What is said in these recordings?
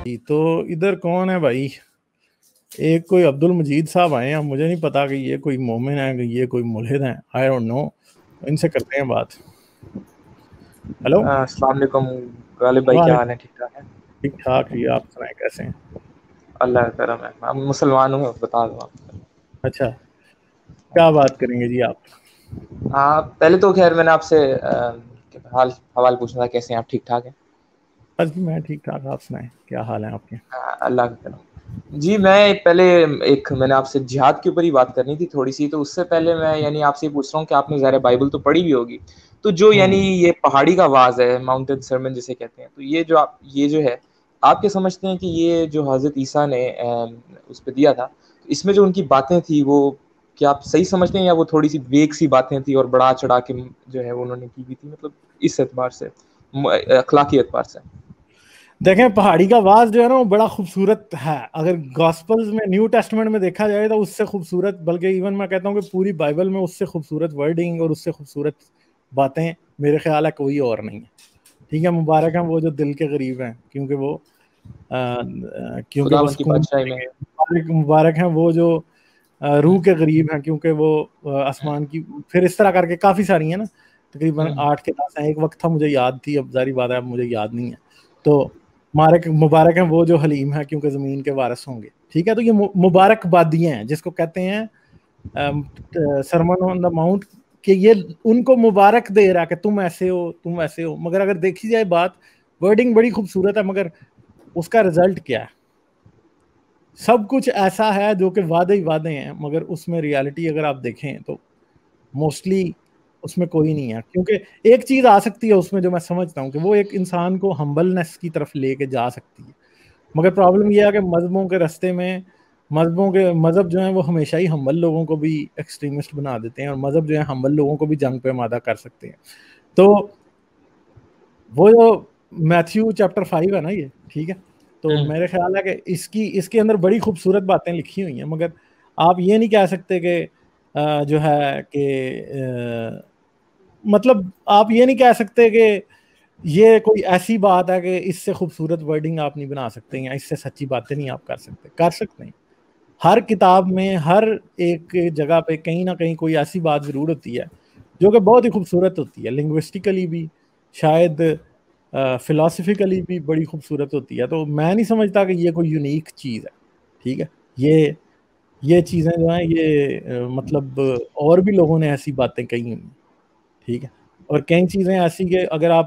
تو ادھر کون ہے بھائی؟ ایک کوئی عبدل مجید صاحب آئے ہیں، مجھے نہیں پتا کہ یہ کوئی مومن ہے کہ یہ کوئی ملحد ہیں، آئی ڈونٹ نو. ان سے کرتے ہیں بات. ہلو السلام علیکم غالب بھائی، کیا حال ہے؟ ٹھیک ٹھاک ہے؟ ٹھیک ٹھاک جی، آپ سنائیں کیسے ہیں؟ اللہ کا کرم ہے. میں مسلمان ہوں، بتا دوں آپ. اچھا، کیا بات کریں گے جی آپ؟ ہاں، پہلے تو خیر میں نے آپ سے حوال پوچھنا تھا، کیسے ہیں آپ؟ ٹھیک ٹھاک ہیں؟ بس جی میں ٹھیک ٹھاک، آپ سنائیں کیا حال ہے آپ کے؟ اللہ کا کرم. جی میں نے آپ سے جہاد کے اوپر ہی بات کرنی تھی تھوڑی سی. تو اس سے پہلے میں یعنی آپ سے یہ پوچھ رہا ہوں کہ آپ نے ظاہر بائبل تو پڑھی بھی ہوگی، تو جو یعنی یہ پہاڑی کا واز ہے، ماؤنٹین سرمن جسے کہتے ہیں، تو یہ جو ہے آپ کیا سمجھتے ہیں کہ یہ جو حضرت عیسیٰ نے اس پہ دیا تھا، اس میں جو ان کی باتیں تھی وہ کیا آپ صحیح سمجھتے ہیں، یا وہ تھوڑی سی ویک سی باتیں تھی اور بڑا چڑھا کے جو ہے انہوں نے کی ہوئی تھی، مطلب اس اعتبار سے، اخلاقی اعتبار سے؟ دیکھیں، پہاڑی کا واز جو ہے نا وہ بڑا خوبصورت ہے. اگر گاسپلز میں، نیو ٹیسٹمنٹ میں دیکھا جائے تو اس سے خوبصورت، بلکہ ایون میں کہتا ہوں کہ پوری بائبل میں اس سے خوبصورت ورڈنگ اور اس سے خوبصورت باتیں میرے خیال ہے کوئی اور نہیں ہے. ٹھیک ہے، مبارک ہیں وہ جو دل کے قریب ہیں، کیونکہ وہ خدا وہ ان کی سکون بادشاہی میں. مبارک ہیں وہ جو روح کے قریب ہیں، کیونکہ وہ آسمان کی، پھر اس طرح کر کے کافی ساری ہیں نا، تقریباً 8 کے 10 ہیں. ایک وقت تھا مجھے یاد تھی، اب ظاہری بات ہے اب مجھے یاد نہیں ہے. تو مبارک ہیں وہ جو حلیم ہے، کیونکہ زمین کے وارث ہوں گے. ٹھیک ہے، تو یہ مبارک بادیاں ہیں جس کو کہتے ہیں سرمن آن دا ماؤنٹ، کہ یہ ان کو مبارک دے رہا ہے کہ تم ایسے ہو، تم ایسے ہو. مگر اگر دیکھی جائے بات، ورڈنگ بڑی خوبصورت ہے، مگر اس کا رزلٹ کیا ہے؟ سب کچھ ایسا ہے جو کہ وعدے ہی وعدے ہیں، مگر اس میں ریالٹی اگر آپ دیکھیں تو موسٹلی اس میں کوئی نہیں ہے. کیونکہ ایک چیز آ سکتی ہے اس میں جو میں سمجھتا ہوں کہ وہ ایک انسان کو ہمبلنس کی طرف لے کے جا سکتی ہے. مگر پرابلم یہ ہے کہ مذہبوں کے رستے میں، مذہب جو ہیں وہ ہمیشہ ہی ہمبل لوگوں کو بھی ایکسٹریمسٹ بنا دیتے ہیں، اور مذہب جو ہے ہمبل لوگوں کو بھی جنگ پہ آمادہ کر سکتے ہیں. تو وہ جو میتھیو چیپٹر 5 ہے نا یہ، ٹھیک ہے، تو میرے خیال ہے کہ اس کے اندر بڑی خوبصورت باتیں لکھی ہوئی ہیں. مگر آپ یہ نہیں کہہ سکتے کہ جو ہے کہ مطلب آپ یہ نہیں کہہ سکتے کہ یہ کوئی ایسی بات ہے کہ اس سے خوبصورت ورڈنگ آپ نہیں بنا سکتے، یا اس سے سچی باتیں نہیں آپ کر سکتے ہیں. ہر کتاب میں، ہر ایک جگہ پہ کہیں نہ کہیں کوئی ایسی بات ضرور ہوتی ہے جو کہ بہت ہی خوبصورت ہوتی ہے، لنگوسٹیکلی بھی، شاید فلاسفیکلی بھی بڑی خوبصورت ہوتی ہے. تو میں نہیں سمجھتا کہ یہ کوئی یونیک چیز ہے. ٹھیک ہے، یہ چیزیں جو ہیں یہ مطلب اور بھی لوگوں نے ایسی باتیں کہی ہیں. ٹھیک ہے، اور کئی چیزیں ایسی کہ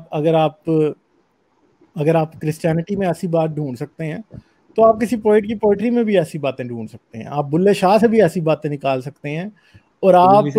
اگر آپ کرسچینٹی میں ایسی بات ڈھونڈ سکتے ہیں تو آپ کسی پوئٹ کی پوئٹری میں بھی ایسی باتیں ڈھونڈ سکتے ہیں. آپ بلے شاہ سے بھی ایسی باتیں نکال سکتے ہیں. اور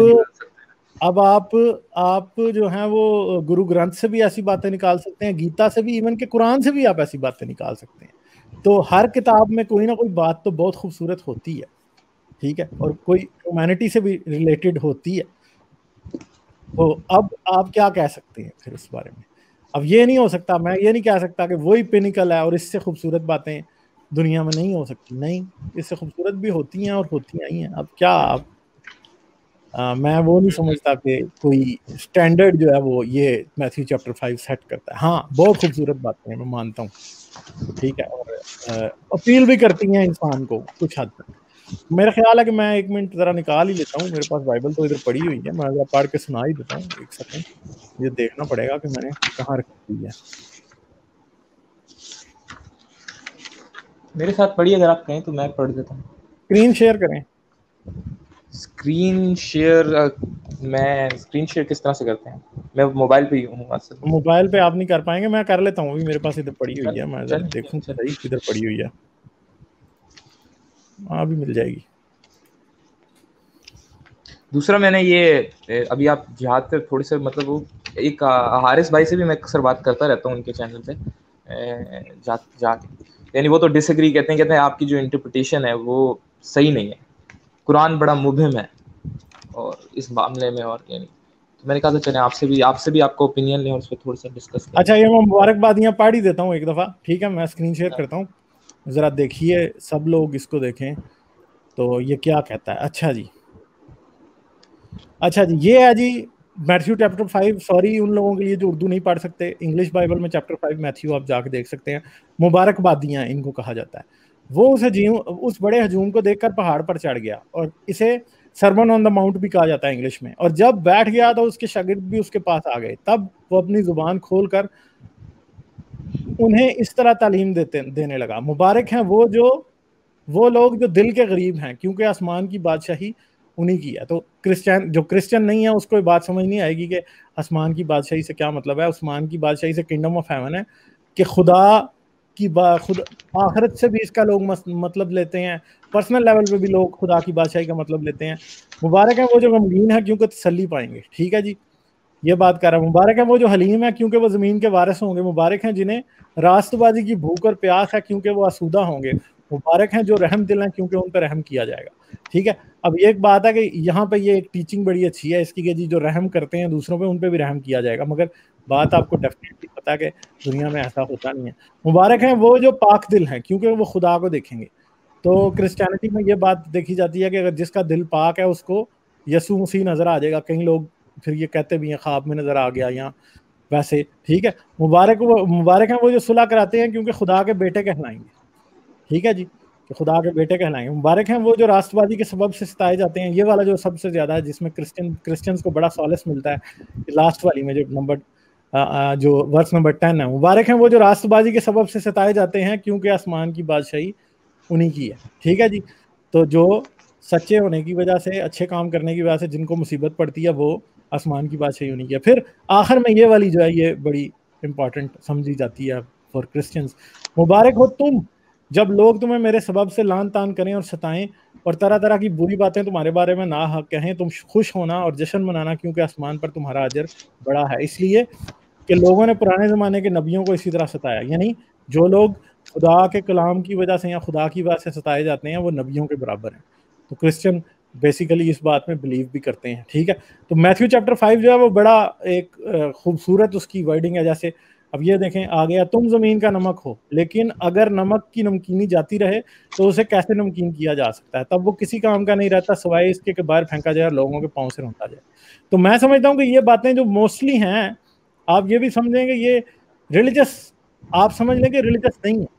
آپ جو ہیں وہ گرو گرنتھ سے بھی ایسی باتیں نکال سکتے ہیں، گیتا سے بھی، ایون کہ قرآن سے بھی آپ ایسی باتیں نکال سکتے ہیں. تو ہر کتاب میں کوئی نہ کوئی بات تو بہت خوبصورت ہوتی ہے. ٹھیک ہے، اور کوئی ہیومینٹی سے بھی ریلیٹڈ ہوتی ہے. تو اب آپ کیا کہہ سکتے ہیں پھر اس بارے میں؟ اب یہ نہیں ہو سکتا، میں یہ نہیں کہہ سکتا کہ وہی پینیکل ہے اور اس سے خوبصورت باتیں دنیا میں نہیں ہو سکتی. نہیں، اس سے خوبصورت بھی ہوتی ہیں اور ہوتی ہی ہیں. اب کیا میں وہ نہیں سمجھتا کہ کوئی سٹینڈرڈ جو ہے وہ یہ میتھیو چیپٹر 5 سیٹ کرتا ہے. ہاں، بہت خوبصورت باتیں ہیں، میں مانتا ہوں. ٹھیک ہے، اور اپیل بھی کرتی ہیں انسان کو کچھ حد تک. میرا خیال ہے کہ میں 1 منٹ ذرا نکال ہی لیتا ہوں، میرے پاس بائبل تو ادھر پڑھی ہوئی ہے، میں ذرا پڑھ کے سنا ہی دیتا ہوں. 1 سیکنڈ، مجھے دیکھنا پڑے گا کہ میں نے کہاں رکھی ہوئی ہے. میرے ساتھ پڑھی، اگر آپ کہیں تو میں پڑھ دیتا ہوں. اسکرین شیئر کریں. اسکرین شیئر کس طرح سے کرتے ہیں؟ میں موبائل پہ ہی ہوں اصل میں. موبائل پہ آپ نہیں کر پائیں گے، میں کر لیتا ہوں، ابھی میرے پاس ادھر پڑھی ہوئی ہے، میں ذرا دیکھوں چلیں. صحیح کدھر پڑھی ہوئی ہے. ہاں، بھی مل جائے گی. دوسرا میں نے یہ ابھی آپ جہاد پہ تھوڑی سے مطلب وہ ایک حارث بھائی سے بھی میں اکثر بات کرتا رہتا ہوں ان کے چینل پہ جا کے، یعنی وہ تو ڈس ایگری کہتے ہیں آپ کی جو انٹرپریٹیشن ہے وہ صحیح نہیں ہے، قرآن بڑا مبہم ہے اور اس معاملے میں. اور یعنی تو میں نے کہا تو چلیں آپ سے بھی آپ کو اوپینین لیں اور اس پہ تھوڑا سا ڈسکس کریں. اچھا، یہ میں مبارکبادیاں پڑھ ہی دیتا ہوں ایک دفعہ. ٹھیک ہے، میں اسکرین شیئر کرتا ہوں، ذرا دیکھیے، سب لوگ اس کو دیکھیں. تو یہ کیا کہتا ہے؟ اچھا جی، یہ ہے جی मैथ्यू चैप्टर 5, सॉरी उन लोगों के लिए जो उर्दू नहीं पढ़ सकते, इंग्लिश बाइबल में चैप्टर 5 मैथ्यू आप जाके देख सकते हैं। मुबारकबादियाँ इनको कहा जाता है। वो उस बड़े हजूम को देखकर पहाड़ पर चढ़ गया, और इसे सरमन ऑन द माउंट भी कहा जाता है इंग्लिश में। और जब बैठ गया तो उसके शागिर्द भी उसके पास आ गए। तब वो अपनी जुबान खोलकर उन्हें इस तरह तालीम देने लगा, मुबारक हैं वो लोग जो दिल के गरीब हैं, क्योंकि आसमान की बादशाही उन्हीं की है। तो क्रिश्चियन नहीं है उसको ये बात समझ नहीं आएगी कि आसमान की बादशाही से क्या मतलब है। आसमान की बादशाही से किंगडम ऑफ हेवन है कि खुदा की खुद आखिरत से भी इसका लोग मतलब लेते हैं, पर्सनल लेवल पे भी लोग खुदा की बादशाही का मतलब लेते हैं। मुबारक है वो जो गमगीन है, क्योंकि तसल्ली पाएंगे। ठीक है जी, ये बात कर रहा है। मुबारक है वो जो हलीम है, क्योंकि वो जमीन के वारिस होंगे। मुबारक हैं जिन्हें रास्तबाजी की भूख और प्यास है, क्योंकि वो आसूदा होंगे। मुबारक हैं जो रहम दिल हैं, क्योंकि उन पर रहम किया जाएगा। ठीक है, अब एक बात है कि यहाँ पे ये एक टीचिंग बड़ी अच्छी है इसकी कि जी जो रहम करते हैं दूसरों पे, उन पे भी रहम किया जाएगा। मगर बात आपको डेफिनेटली पता है कि दुनिया में ऐसा होता नहीं है। मुबारक हैं वो जो पाक दिल हैं, क्योंकि वो खुदा को देखेंगे। तो क्रिश्चियनिटी में ये बात देखी जाती है कि अगर जिसका दिल पाक है उसको यसू मसीह नजर आ जाएगा। कई लोग फिर ये कहते भी हैं ख्वाब में नजर आ गया या वैसे। ठीक है, मुबारक हैं वो जो सुलह कराते हैं, क्योंकि खुदा के बेटे कहलाएंगे। ठीक है जी, कि खुदा के बेटे कहलाएंगे। मुबारक हैं वो जो राष्ट्रवादी के सबब से सताए जाते हैं। ये वाला जो सबसे ज्यादा है, जिसमें क्रिश्चियंस को बड़ा सॉलेस मिलता है, लास्ट वाली में जो वर्स नंबर 10 है। मुबारक हैं वो जो राष्ट्रबाजी के सबब से सताए जाते हैं, क्योंकि आसमान की बादशाही उन्हीं की है। ठीक है जी, तो जो सच्चे होने की वजह से, अच्छे काम करने की वजह से जिनको मुसीबत पड़ती है, वो आसमान की बादशाही उन्हीं की है। फिर आखिर में ये वाली जो है, ये बड़ी इंपॉर्टेंट समझी जाती है फॉर क्रिश्चियंस। मुबारक हो तुम जब लोग तुम्हें मेरे सबब से लान तान करें और सताएं और तरह तरह की बुरी बातें तुम्हारे बारे में ना हक कहें। तुम खुश होना और जश्न मनाना, क्योंकि आसमान पर तुम्हारा अजर बड़ा है, इसलिए कि लोगों ने पुराने ज़माने के नबियों को इसी तरह सताया। यानी जो लोग खुदा के कलाम की वजह से या खुदा की वजह से सताए जाते हैं, वो नबियों के बराबर हैं। तो क्रिश्चियन बेसिकली इस बात में बिलीव भी करते हैं। ठीक है, तो मैथ्यू चैप्टर 5 जो है वो बड़ा एक खूबसूरत उसकी वर्डिंग है। जैसे अब ये देखें, आ गया तुम जमीन का नमक हो, लेकिन अगर नमक की नमकीनी जाती रहे तो उसे कैसे नमकीन किया जा सकता है। तब वो किसी काम का नहीं रहता सिवाय इसके कि बाहर फेंका जाए और लोगों के पाँव से रौंदा जाए। तो मैं समझता हूँ कि ये बातें जो मोस्टली हैं, आप ये भी समझेंगे ये रिलीजियस, आप समझ लें कि रिलीजियस नहीं है,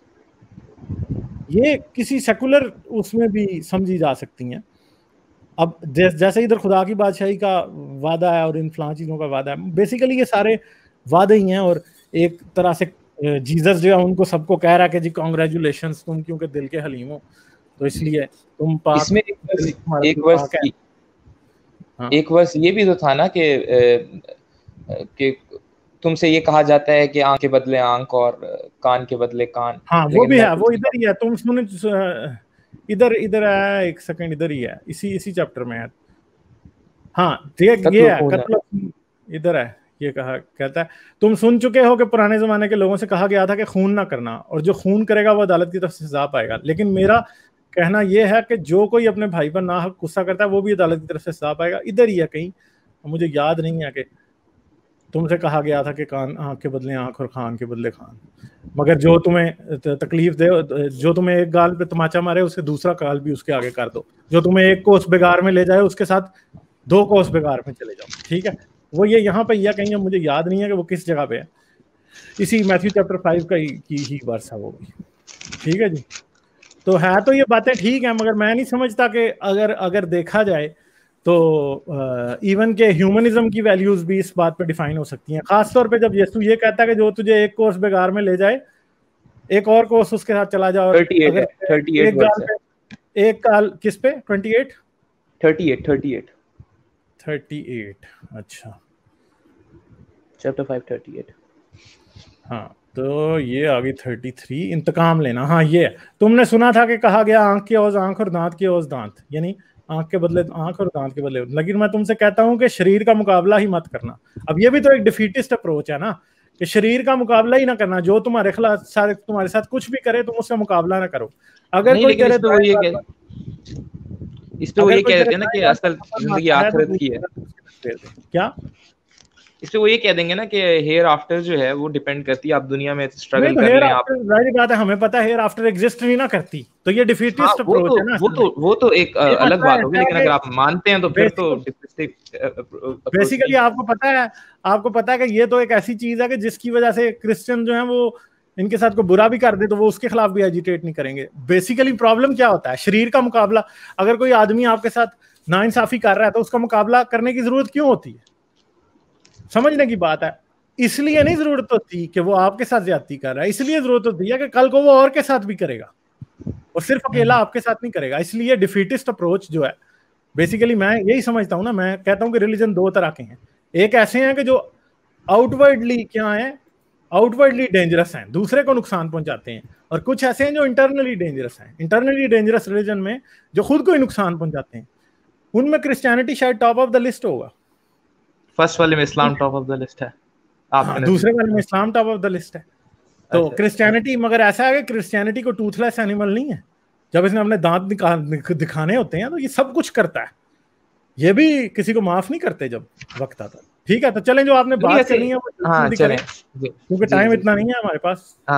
ये किसी सेकुलर उसमें भी समझी जा सकती हैं। अब जैसे इधर खुदा की बादशाही का वादा है और इन फलां चीज़ों का वादा है, बेसिकली ये सारे वादे ही हैं। और एक तरह से जीसस जो है उनको सबको कह रहा है कि जी कांग्रेचुलेशंस तुम क्योंकि दिल के हलीम हो, तो इसलिए तुम पाक। इसमें एक वर्ष ये भी तो था ना कि तुमसे ये कहा जाता है कि आंख के बदले आंख और कान के बदले कान। हाँ वो भी है, वो इधर ही है। तुम सुन, इधर है, एक सेकंड, इधर ही है, इसी चैप्टर में है। हाँ ये है, इधर है। ये कहता है तुम सुन चुके हो कि पुराने जमाने के लोगों से कहा गया था कि खून ना करना, और जो खून करेगा वो अदालत की तरफ से सजा पाएगा। लेकिन मेरा कहना यह है कि जो कोई अपने भाई पर नाहक गुस्सा करता है वो भी अदालत की तरफ से सजा पाएगा। इधर ही है कहीं, मुझे याद नहीं है कि तुमसे कहा गया था कि कान आंख के बदले आंख और खान के बदले खान। मगर जो तुम्हें तकलीफ दे, जो तुम्हें एक गाल पे तमाचा मारे, उसे दूसरा गाल भी उसके आगे कर दो। जो तुम्हें एक कोस बेगार में ले जाए, उसके साथ 2 कोस बेगार में चले जाओ। ठीक है, वो ये यहाँ पे या कहीं, मुझे याद नहीं है कि वो किस जगह पे है। इसी मैथ्यू चैप्टर 5 की ही वर्स है वो भी। ठीक है जी, तो है तो ये बातें ठीक है, मगर मैं नहीं समझता कि अगर देखा जाए तो इवन के ह्यूमनिज्म की वैल्यूज भी इस बात पे डिफाइन हो सकती हैं। खासतौर पे जब यीशु ये कहता है कि जो तुझे एक कोस बेगार में ले जाए, एक और कोस उसके साथ चला जाओ। 38 एक काल किस पे 38 अच्छा, चैप्टर 5 38। हाँ तो ये आ गई 33, इंतकाम लेना। हाँ ये तुमने सुना था कि कहा गया आंख की ओज आंख और दांत की ओज दांत, यानी आंख के बदले आंख और दांत के बदले। लेकिन मैं तुमसे कहता हूं कि शरीर का मुकाबला ही मत करना। अब ये भी तो एक डिफीटिस्ट अप्रोच है ना, कि शरीर का मुकाबला ही ना करना। जो तुम्हारे खिलाफ तुम्हारे साथ कुछ भी करे तुम उससे मुकाबला ना करो। अगर कोई करे तो इस पे वो ये कह देते हैं ना कि असल जिंदगी आखिरत की है। क्या اس پہ وہ یہ کہہ دیں گے نا کہ ہیئر آفٹر جو ہے وہ ڈیپینڈ کرتی ہے آپ دنیا میں اسٹرگل کر لیں آپ. ظاہر بات ہے ہمیں پتہ ہے ہیر آفٹر ایگزسٹ نہیں نہ کرتی, تو یہ ڈیفیٹسٹ اپروچ ہے نا. وہ تو ایک الگ بات ہوگی, لیکن اگر آپ مانتے ہیں تو پھر تو بیسیکلی آپ کو پتہ ہے کہ یہ تو ایک ایسی چیز ہے کہ جس کی وجہ سے کرسچن جو ہیں وہ ان کے ساتھ کوئی برا بھی کر دے تو وہ اس کے خلاف بھی ایجیٹیٹ نہیں کریں گے. بیسیکلی پرابلم کیا ہوتا ہے, شریر کا مقابلہ. اگر کوئی آدمی آپ کے ساتھ ناانصافی کر رہا ہے تو اس کا مقابلہ کرنے کی ضرورت کیوں ہوتی ہے؟ سمجھنے کی بات ہے. اس لیے نہیں ضرورت ہوتی کہ وہ آپ کے ساتھ زیادتی کر رہا ہے, اس لیے ضرورت ہوتی ہے کہ کل کو وہ اور کے ساتھ بھی کرے گا اور صرف اکیلا آپ کے ساتھ نہیں کرے گا. اس لیے ڈیفیٹسٹ اپروچ جو ہے بیسیکلی میں یہی سمجھتا ہوں نا, میں کہتا ہوں کہ ریلیجن دو طرح کے ہیں. ایک ایسے ہیں کہ جو آؤٹ ورڈلی کیا ہیں, آؤٹ ورڈلی ڈینجرس ہیں, دوسرے کو نقصان پہنچاتے ہیں, اور کچھ ایسے ہیں جو انٹرنلی ڈینجرس ہیں. انٹرنلی ڈینجرس ریلیجن میں جو خود کو ہی نقصان پہنچاتے ہیں, ان میں کرسچینٹی شاید ٹاپ آف دا لسٹ ہوگا. فرسٹ والے میں اسلام ٹاپ آف دا لسٹ ہے, دوسرے والے میں اسلام ٹاپ آف دا لسٹ ہے. تو کرسچینٹی مگر ایسا ہے کہ کرسچینٹی کو ٹوتھ لیس اینیمل نہیں ہے. جب اس نے اپنے دانت دکھانے ہوتے ہیں تو یہ سب کچھ کرتا ہے, یہ بھی کسی کو معاف نہیں کرتے جب وقت آتا ہے. ٹھیک ہے, تو چلیں جو آپ نے بات کرنی ہے کیونکہ ٹائم اتنا نہیں ہے ہمارے پاس.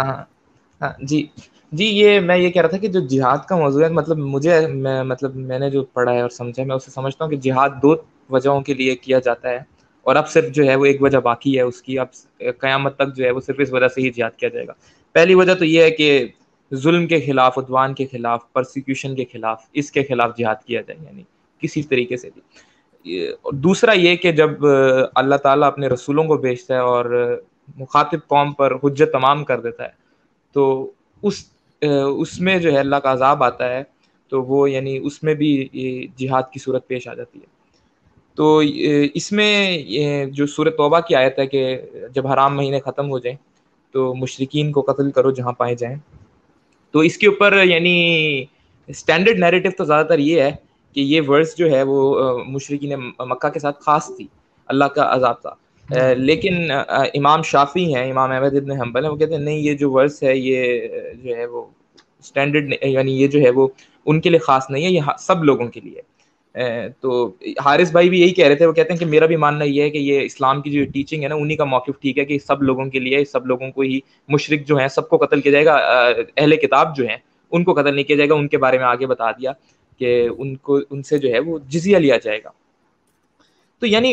جی یہ میں یہ کہہ رہا تھا کہ جو جہاد کا موضوع ہے, مطلب میں نے جو پڑھا ہے اور سمجھا, میں اسے سمجھتا ہوں کہ جہاد دو وجہوں کے لیے کیا جاتا ہے, اور اب صرف جو ہے وہ ایک وجہ باقی ہے اس کی. اب قیامت تک جو ہے وہ صرف اس وجہ سے ہی جہاد کیا جائے گا. پہلی وجہ تو یہ ہے کہ ظلم کے خلاف, عدوان کے خلاف, پرسیکیوشن کے خلاف, اس کے خلاف جہاد کیا جائے, یعنی کسی طریقے سے بھی. دوسرا یہ کہ جب اللہ تعالیٰ اپنے رسولوں کو بھیجتا ہے اور مخاطب قوم پر حجت تمام کر دیتا ہے, تو اس میں جو ہے اللہ کا عذاب آتا ہے, تو وہ یعنی اس میں بھی جہاد کی صورت پیش آ جاتی ہے. تو اس میں جو سورۃ توبہ کی آیت ہے کہ جب حرام مہینے ختم ہو جائیں تو مشرکین کو قتل کرو جہاں پائے جائیں, تو اس کے اوپر یعنی اسٹینڈرڈ نیریٹو تو زیادہ تر یہ ہے کہ یہ ورس جو ہے وہ مشرکین مکہ کے ساتھ خاص تھی, اللہ کا عذاب تھا. لیکن امام شافعی ہیں, امام احمد ابن حنبل ہیں, وہ کہتے ہیں نہیں, یہ جو ورس ہے یہ جو ہے وہ اسٹینڈرڈ, یعنی یہ جو ہے وہ ان کے لیے خاص نہیں ہے, یہ سب لوگوں کے لیے. تو حارث بھائی بھی یہی کہہ رہے تھے, وہ کہتے ہیں کہ میرا بھی ماننا یہ ہے کہ یہ اسلام کی جو ٹیچنگ ہے نا, انہی کا موقف ٹھیک ہے کہ سب لوگوں کے لیے, سب لوگوں کو ہی, مشرک جو ہیں سب کو قتل کیا جائے گا, اہل کتاب جو ہیں ان کو قتل نہیں کیا جائے گا. ان کے بارے میں آگے بتا دیا کہ ان سے جو ہے وہ جزیہ لیا جائے گا. تو یعنی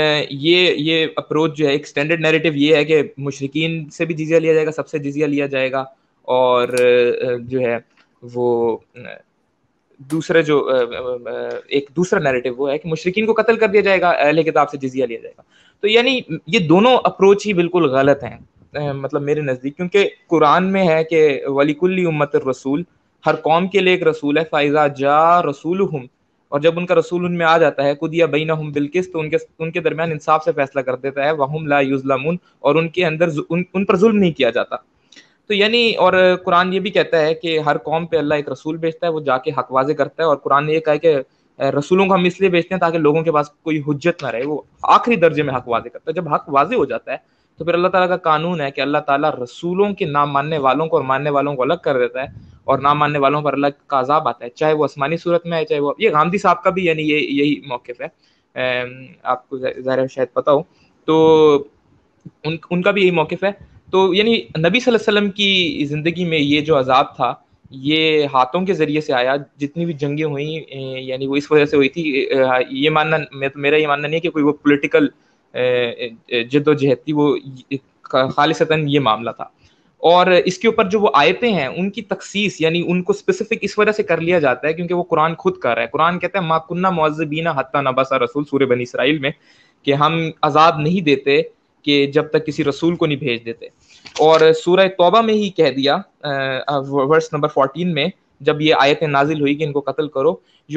یہ اپروچ جو ہے, ایک اسٹینڈرڈ نیریٹو یہ ہے کہ مشرکین سے بھی جزیہ لیا جائے گا, سب سے جزیہ لیا جائے گا, اور جو ہے وہ دوسرا جو ایک دوسرا نیریٹو وہ ہے کہ مشرکین کو قتل کر دیا جائے گا, اہل کتاب سے جزیہ لیا جائے گا. تو یعنی یہ دونوں اپروچ ہی بالکل غلط ہیں مطلب میرے نزدیک, کیونکہ قرآن میں ہے کہ وَلِكُلِّ أُمَّةٍ الرَّسُولُ, ہر قوم کے لیے ایک رسول ہے, فَإِذَا جَاءَ رَسُولُهُمْ, اور جب ان کا رسول ان میں آ جاتا ہے, قُضِيَ بَيْنَهُمْ بِالْقِسْطِ, تو ان کے درمیان انصاف سے فیصلہ کر دیتا ہے, وَهُمْ لَا يُظْلَمُونَ, اور ان کے اندر ان پر ظلم نہیں کیا جاتا. تو یعنی اور قرآن یہ بھی کہتا ہے کہ ہر قوم پہ اللہ ایک رسول بھیجتا ہے, وہ جا کے حق واضح کرتا ہے, اور قرآن نے یہ کہا ہے کہ رسولوں کو ہم اس لیے بھیجتے ہیں تاکہ لوگوں کے پاس کوئی حجت نہ رہے, وہ آخری درجے میں حق واضح کرتا ہے. جب حق واضح ہو جاتا ہے تو پھر اللہ تعالیٰ کا قانون ہے کہ اللہ تعالیٰ رسولوں کے نہ ماننے والوں کو اور ماننے والوں کو الگ کر دیتا ہے, اور نہ ماننے والوں پر اللہ کا عذاب آتا ہے, چاہے وہ آسمانی صورت میں ہے, چاہے وہ, یہ غامدی صاحب کا بھی یعنی یہی موقف ہے, آپ کو ظاہر شاید پتہ ہو, تو ان کا بھی یہی موقف ہے. تو یعنی نبی صلی اللہ علیہ وسلم کی زندگی میں یہ جو عذاب تھا یہ ہاتھوں کے ذریعے سے آیا, جتنی بھی جنگیں ہوئیں یعنی وہ اس وجہ سے ہوئی تھی. یہ ماننا, میرا یہ ماننا نہیں ہے کہ کوئی وہ پولیٹیکل جد و جہد تھی, وہ خالصتاً یہ معاملہ تھا. اور اس کے اوپر جو وہ آیتیں ہیں ان کی تخصیص یعنی ان کو اسپیسیفک اس وجہ سے کر لیا جاتا ہے کیونکہ وہ قرآن خود کر رہا ہے. قرآن کہتا ہے ما کننا معذبین حتی نبعث رسول, سورہ بنی اسرائیل میں, کہ ہم عذاب نہیں دیتے کہ جب تک کسی رسول کو نہیں بھیج دیتے. اور سورہ توبہ میں ہی کہہ دیا ورس نمبر 14 میں, جب یہ آیتیں نازل ہوئی کہ ان کو قتل کرو,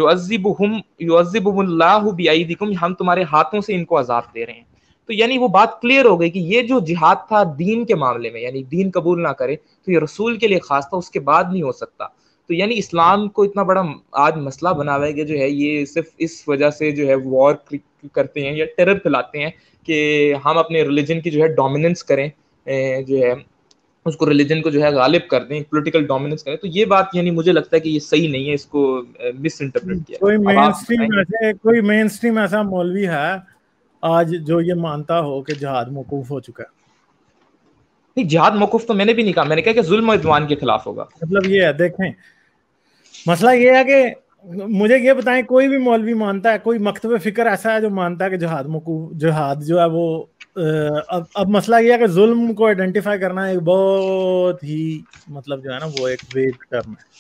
یعذبہم اللہ بایدیکم, ہم تمہارے ہاتھوں سے ان کو عذاب دے رہے ہیں. تو یعنی وہ بات کلیئر ہو گئی کہ یہ جو جہاد تھا دین کے معاملے میں, یعنی دین قبول نہ کرے تو یہ رسول کے لیے خاص تھا, اس کے بعد نہیں ہو سکتا. تو یعنی اسلام کو اتنا بڑا آج مسئلہ بنا ہوا ہے کہ جو ہے یہ صرف اس وجہ سے جو ہے وار کرتے ہیں یا ٹیرر پھیلاتے ہیں کہ ہم اپنے ریلیجن کی جو ہے ڈومیننس کریں, جو ہے اس کو ریلیجن کو جو ہے غالب کر دیں, پولیٹیکل ڈومیننس کریں. تو یہ بات یعنی مجھے لگتا ہے کہ یہ صحیح نہیں ہے, اس کو مس انٹرپریٹ کیا. کوئی مین اسٹریم ایسا مولوی ہے آج جو یہ مانتا ہو کہ جہاد موقوف ہو چکا ہے. نہیں جہاد موقوف تو میں نے بھی نہیں کہا, میں نے کہا کہ ظلم و عدوان کے خلاف ہوگا. مطلب یہ ہے, دیکھیں مسئلہ یہ ہے کہ مجھے یہ بتائیں کوئی بھی مولوی مانتا ہے, کوئی مکتب فکر ایسا ہے جو مانتا ہے کہ جہاد موقوف, جہاد جو ہے وہ اب مسئلہ یہ ہے کہ ظلم کو آئیڈینٹیفائی کرنا ایک بہت ہی مطلب جو ہے نا وہ ایک ویگ ٹرم ہے.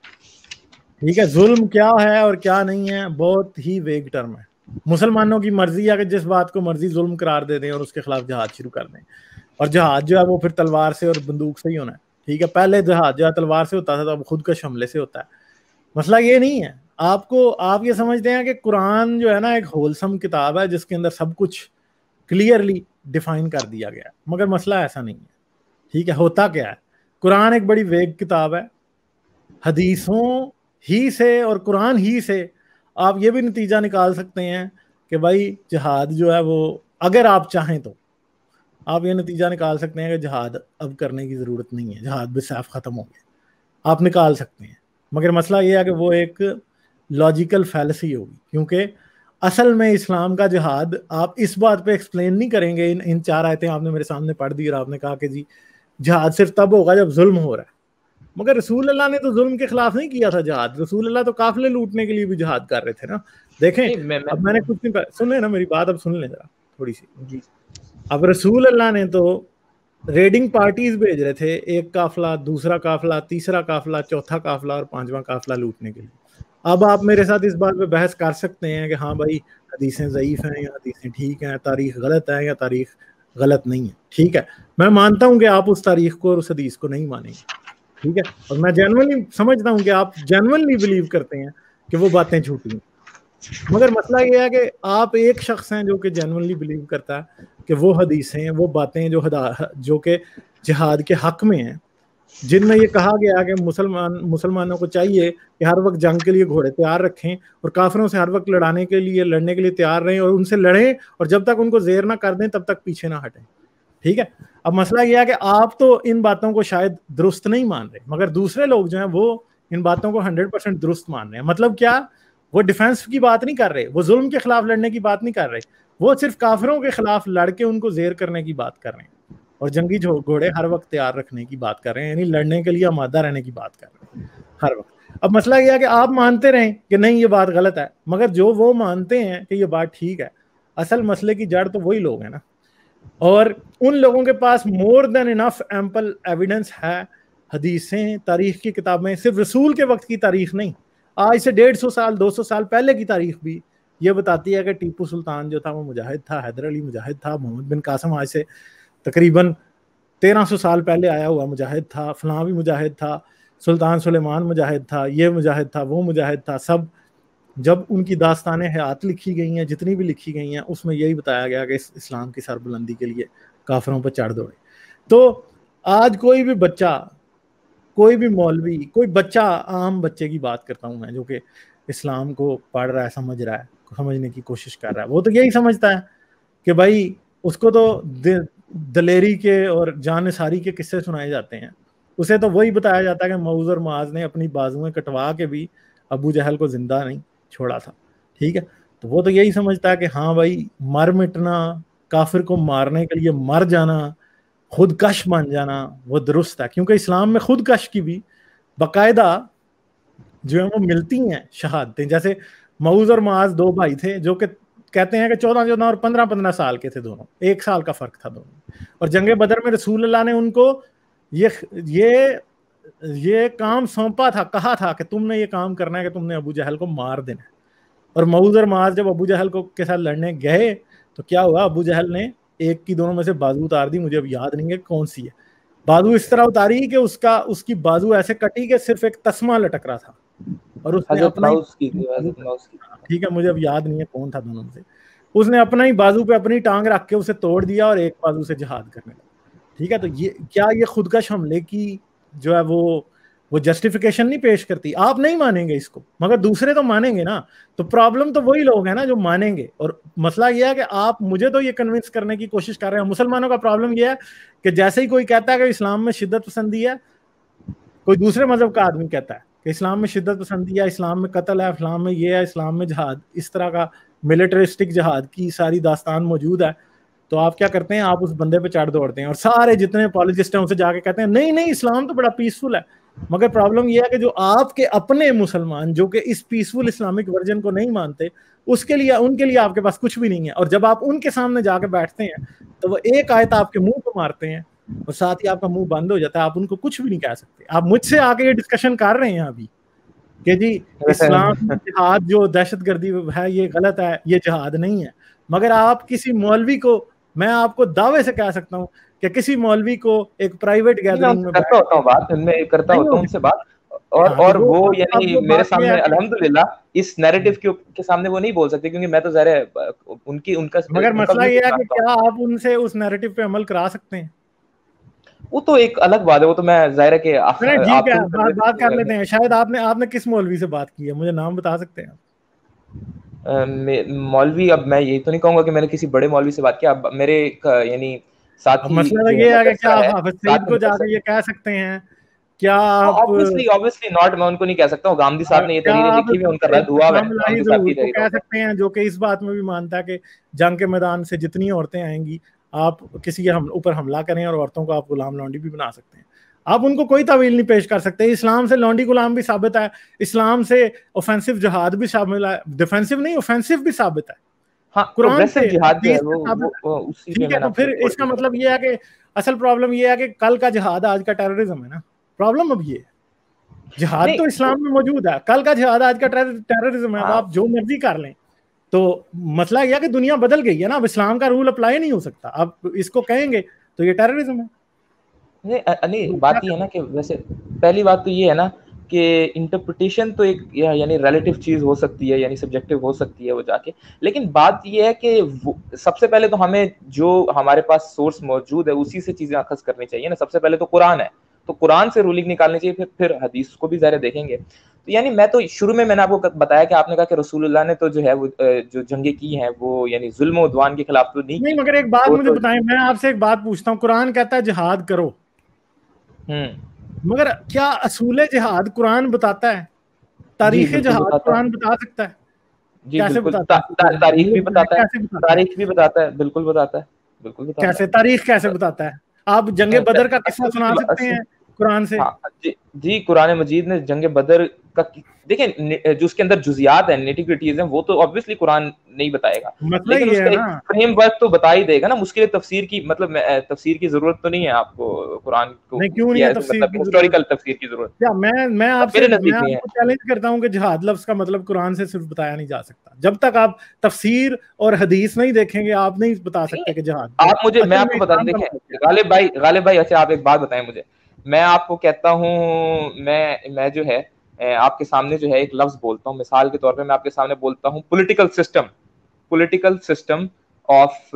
ٹھیک ہے, ظلم کیا ہے اور کیا نہیں ہے بہت ہی ویگ ٹرم ہے. مسلمانوں کی مرضی ہے کہ جس بات کو مرضی ظلم قرار دے دیں اور اس کے خلاف جہاد شروع کر دیں, اور جہاد جو ہے وہ پھر تلوار سے اور بندوق سے ہی ہونا ہے. ٹھیک ہے, پہلے جہاد جو ہے تلوار سے ہوتا تھا تو اب خود کش حملے سے ہوتا ہے. مسئلہ یہ نہیں ہے, آپ یہ سمجھتے ہیں کہ قرآن جو ہے نا ایک ہولسم کتاب ہے جس کے اندر سب کچھ کلیئرلی ڈیفائن کر دیا گیا ہے, مگر مسئلہ ایسا نہیں ہے. ٹھیک ہے, ہوتا کیا ہے, قرآن ایک بڑی ویگ کتاب ہے. حدیثوں ہی سے اور قرآن ہی سے آپ یہ بھی نتیجہ نکال سکتے ہیں کہ بھائی جہاد جو ہے وہ اگر آپ چاہیں تو آپ یہ نتیجہ نکال سکتے ہیں کہ جہاد اب کرنے کی ضرورت نہیں ہے, جہاد بالسیف ختم ہو گیا, آپ نکال سکتے ہیں. مگر مسئلہ یہ ہے کہ وہ ایک لاجیکل فیلسی ہوگی, کیونکہ اصل میں اسلام کا جہاد آپ اس بات پہ ایکسپلین نہیں کریں گے. ان 4 آیتیں آپ نے میرے سامنے پڑھ دی اور آپ نے کہا کہ جی جہاد صرف تب ہوگا جب ظلم ہو رہا ہے. مگر رسول اللہ نے تو ظلم کے خلاف نہیں کیا تھا جہاد, رسول اللہ تو قافلے لوٹنے کے لیے بھی جہاد کر رہے تھے نا. دیکھیں اب میں نے کچھ نہیں سن لیں نا میری بات, اب سن لیں ذرا تھوڑی سی. اب رسول اللہ نے تو ریڈنگ پارٹیز بھیج رہے تھے, ایک قافلہ, دوسرا قافلہ, تیسرا قافلہ, چوتھا قافلہ اور 5واں قافلہ لوٹنے کے لیے. اب آپ میرے ساتھ اس بات پہ بحث کر سکتے ہیں کہ ہاں بھائی حدیثیں ضعیف ہیں یا حدیثیں ٹھیک ہیں, تاریخ غلط ہے یا تاریخ غلط نہیں ہے. ٹھیک ہے, میں مانتا ہوں کہ آپ اس تاریخ کو اور اس حدیث کو نہیں مانیں گے. ٹھیک ہے, اور میں جینوئنلی سمجھتا ہوں کہ آپ جینوئنلی بلیو کرتے ہیں کہ وہ باتیں جھوٹی ہیں. مگر مسئلہ یہ ہے کہ آپ ایک شخص ہیں جو کہ جینوئنلی بلیو کرتا ہے کہ وہ حدیثیں, وہ باتیں جو کہ جہاد کے حق میں ہیں, جن میں یہ کہا گیا کہ مسلمانوں کو چاہیے کہ ہر وقت جنگ کے لیے گھوڑے تیار رکھیں اور کافروں سے ہر وقت لڑنے کے لیے تیار رہیں اور ان سے لڑیں, اور جب تک ان کو زیر نہ کر دیں تب تک پیچھے نہ ہٹیں. ٹھیک ہے, اب مسئلہ یہ ہے کہ آپ تو ان باتوں کو شاید درست نہیں مان رہے, مگر دوسرے لوگ جو ہیں وہ ان باتوں کو 100% درست مان رہے ہیں. مطلب کیا, وہ ڈیفenس کی بات نہیں کر رہے, وہ ظلم کے خلاف لڑنے کی بات نہیں کر رہے, وہ صرف کافروں کے خلاف لڑ کے ان کو زیر کرنے کی بات کر رہے ہیں اور جنگی گھوڑے ہر وقت تیار رکھنے کی بات کر رہے ہیں, یعنی لڑنے کے لیے آمادہ رہنے کی بات کر رہے ہیں ہر وقت. اب مسئلہ یہ ہے کہ آپ مانتے رہیں کہ نہیں یہ بات غلط ہے, مگر جو وہ مانتے ہیں کہ یہ بات ٹھیک ہے, اصل مسئلے کی جڑ تو وہی لوگ ہیں نا, اور ان لوگوں کے پاس مور دین انف ایمپل ایویڈنس ہے. حدیثیں, تاریخ کی کتابیں, صرف رسول کے وقت کی تاریخ نہیں, آج سے 150 سال 200 سال پہلے کی تاریخ بھی یہ بتاتی ہے کہ ٹیپو سلطان جو تھا وہ مجاہد تھا, حیدر علی مجاہد تھا, محمد بن قاسم آج سے تقریباً 1300 سال پہلے آیا ہوا مجاہد تھا, فلاں بھی مجاہد تھا, سلطان سلیمان مجاہد تھا, یہ مجاہد تھا, وہ مجاہد تھا. سب جب ان کی داستانیں حیات لکھی گئی ہیں, جتنی بھی لکھی گئی ہیں, اس میں یہی بتایا گیا کہ اسلام کی سربلندی کے لیے کافروں پہ چڑھ دوڑے. تو آج کوئی بھی بچہ, کوئی بھی مولوی, کوئی بچہ, عام بچے کی بات کرتا ہوں میں, جو کہ اسلام کو پڑھ رہا ہے, سمجھ رہا ہے, سمجھنے کی کوشش کر رہا ہے, وہ تو یہی سمجھتا ہے کہ بھائی اس کو تو دلیری کے اور جان نثاری کے قصے سنائے جاتے ہیں, اسے تو وہی بتایا جاتا ہے کہ معوذ اور معاذ نے اپنی بازویں کٹوا کے بھی ابو جہل کو زندہ نہیں چھوڑا تھا. ٹھیک ہے, تو وہ تو یہی سمجھتا ہے کہ ہاں بھائی مر مٹنا, کافر کو مارنے کے لیے مر جانا, خود کش بن جانا, وہ درست ہے, کیونکہ اسلام میں خود کش کی بھی باقاعدہ جو ہے وہ ملتی ہیں شہادتیں. جیسے معوذ اور معاذ 2 بھائی تھے جو کہ کہتے ہیں کہ 14 اور 15 سال کے تھے, دونوں 1 سال کا فرق تھا دونوں, اور جنگ بدر میں رسول اللہ نے ان کو یہ کام سونپا تھا, کہا تھا کہ تم نے یہ کام کرنا ہے کہ تم نے ابو جہل کو مار دینا ہے. اور معوذ اور معاذ جب ابو جہل کے ساتھ لڑنے گئے تو کیا ہوا, ابو جہل نے ایک کی دونوں میں سے بازو اتار دی, مجھے اب یاد نہیں ہے کون سی ہے, بازو اس طرح اتاری کہ اس کی بازو ایسے کٹی کہ صرف ایک تسمہ لٹک رہا تھا, اور اس نے اپنا ٹھیک ہے, مجھے اب یاد نہیں ہے کون تھا دونوں میں سے, اس نے اپنا ہی بازو پہ اپنی ٹانگ رکھ کے اسے توڑ دیا اور ایک بازو سے جہاد کرنے لگا. ٹھیک ہے, تو یہ خودکش حملے کی جو ہے وہ جسٹیفیکیشن نہیں پیش کرتی. آپ نہیں مانیں گے اس کو, مگر دوسرے تو مانیں گے نا, تو پرابلم تو وہی لوگ ہیں نا جو مانیں گے. اور مسئلہ یہ ہے کہ آپ مجھے تو یہ کنونس کرنے کی کوشش کر رہے ہیں. مسلمانوں کا پرابلم یہ ہے کہ جیسے ہی کوئی کہتا ہے کہ اسلام میں شدت پسندی ہے, کوئی دوسرے مذہب کا آدمی کہتا ہے کہ اسلام میں شدت پسندی ہے, اسلام میں قتل ہے, اسلام میں یہ ہے, اسلام میں جہاد, اس طرح کا ملٹرسٹک جہاد کی ساری داستان موجود ہے. تو آپ کیا کرتے ہیں, آپ اس بندے پہ چڑھ دوڑتے ہیں, اور سارے جتنے اپولوجسٹ ہیں اسے جا کے کہتے ہیں نہیں نہیں اسلام تو بڑا پیسفل ہے. مگر پرابلم یہ ہے کہ جو آپ کے اپنے مسلمان جو کہ اس پیسفل اسلامک ورژن کو نہیں مانتے, ان کے لیے آپ کے پاس کچھ بھی نہیں ہے. اور جب آپ ان کے سامنے جا کے بیٹھتے ہیں تو وہ ایک آیت آپ کے منہ پہ مارتے ہیں اور ساتھ ہی آپ کا منہ بند ہو جاتا ہے, آپ ان کو کچھ بھی نہیں کہہ سکتے. آپ مجھ سے آ کے یہ ڈسکشن کر رہے ہیں ابھی کہ جی اسلام جہاد جو دہشت گردی ہے یہ غلط ہے, یہ جہاد نہیں ہے. مگر آپ کسی مولوی کو, میں آپ کو دعوے سے کہہ سکتا ہوں کہ کسی مولوی کو ایک پرائیویٹ گیدرنگ میں کرتا ہوتا ہوں بات, ان میں کرتا ہوتا ہوں ان سے بات, اور وہ یعنی میرے سامنے الحمدللہ اس نیریٹو کے سامنے وہ نہیں بول سکتے کیونکہ میں تو ظاہر ہے ان کا. مگر مسئلہ یہ ہے کہ کیا آپ ان سے اس نیریٹو پہ عمل کرا سکتے ہیں؟ وہ تو ایک الگ بات ہے, وہ تو میں ظاہر ہے کہ بات کر لیتے ہیں. شاید آپ نے کس مولوی سے بات کی ہے, مجھے نام بتا سکتے ہیں؟ مولوی, اب میں یہی تو نہیں کہوں گا کہ میں نے کسی بڑے مولوی سے بات کیا. اب میرے میرے ساتھی مسئلہ یہ ہے کہ کیا آپ حافظ سعید کو جا کے یہ کہہ سکتے ہیں؟ کیا آپ obviously not, میں ان کو نہیں کہہ سکتا ہوں. غامدی صاحب نے یہ تحریریں لکھی ہوئی, ان کا رد ہوا ہے. غامدی صاحب کی تحریر کہہ سکتے ہیں جو کہ اس بات میں بھی مانتا ہے کہ جنگ کے میدان سے جتنی عورتیں آئیں گی آپ کسی کے اوپر حملہ کریں اور عورتوں کو آپ غلام لونڈی بھی بنا سکتے ہیں. آپ ان کو کوئی تعویل نہیں پیش کر سکتے. اسلام سے لونڈی غلام بھی ثابت ہے, اسلام سے اوفینسو جہاد بھی شامل ہے, ڈیفینسو نہیں اوفینسو بھی ثابت ہے. قرآن سے ٹھیک ہے. تو پھر اس کا مطلب یہ ہے کہ اصل پرابلم یہ ہے کہ کل کا جہاد آج کا ٹیررزم ہے نا. پرابلم اب یہ ہے, جہاد تو اسلام میں موجود ہے, کل کا جہاد آج کا ٹیررزم ہے. اب آپ جو مرضی کر لیں. تو مسئلہ یہ ہے کہ دنیا بدل گئی ہے نا, اب اسلام کا رول اپلائی نہیں ہو سکتا. اب اس کو کہیں گے تو یہ ٹیررزم ہے. نہیں, بات یہ ہے نا کہ ویسے پہلی بات تو یہ ہے نا کہ انٹرپریٹیشن تو ایک یعنی ریلیٹیو چیز ہو سکتی ہے, یعنی سبجیکٹیو ہو سکتی ہے وہ جا کے. لیکن بات یہ ہے کہ سب سے پہلے تو ہمیں جو ہمارے پاس سورس موجود ہے اسی سے چیزیں اخذ کرنی چاہیے نا. سب سے پہلے تو قرآن ہے, تو قرآن سے رولنگ نکالنی چاہیے, پھر حدیث کو بھی ظاہر دیکھیں گے. تو یعنی میں تو شروع میں نے آپ کو بتایا کہ آپ نے کہا کہ رسول اللہ نے تو جو ہے وہ جو جنگیں کی ہیں وہ یعنی ظلم و عدوان کے خلاف تو نہیں. مگر ایک بات مجھے بتائیں, میں آپ سے ایک بات پوچھتا ہوں, قرآن کہتا ہے جہاد کرو, مگر کیا اصول جہاد قرآن بتاتا ہے؟ تاریخ جہاد قرآن بتا سکتا ہے؟ جی بالکل, تاریخ بھی بتاتا ہے, تاریخ بھی بتاتا ہے, بالکل بتاتا ہے, بالکل بتاتا ہے. کیسے تاریخ کیسے بتاتا ہے؟ آپ جنگ بدر کا قصہ سنا سکتے ہیں قرآن سے؟ جی قرآن مجید نے جنگ بدر کا دیکھیں جو اس کے اندر جزیات ہیں, نیٹی گریٹیز ہیں, وہ تو obviously قرآن نہیں بتائے گا, لیکن اس کا ایک فریم ورک تو بتا ہی دے گا نا. مشکل تفسیر کی مطلب تفسیر کی ضرورت تو نہیں ہے آپ کو قرآن کو, کیوں نہیں ہے تفسیر کی ہسٹوریکل تفسیر کی ضرورت. میں آپ سے چیلنج کرتا ہوں کہ جہاد لفظ کا مطلب قرآن سے صرف بتایا نہیں جا سکتا. جب تک آپ تفسیر اور حدیث نہیں دیکھیں گے آپ نہیں بتا سکتے کہ جہاد. آپ مجھے, میں آپ کو بتا دیں, دیکھیں غالب بھائی اچھا آپ ایک بات بتائیں مجھے. میں آپ کو کہتا ہوں, میں جو ہے آپ کے سامنے جو ہے ایک لفظ بولتا ہوں, مثال کے طور پہ میں آپ کے سامنے بولتا ہوں پولیٹیکل سسٹم آف,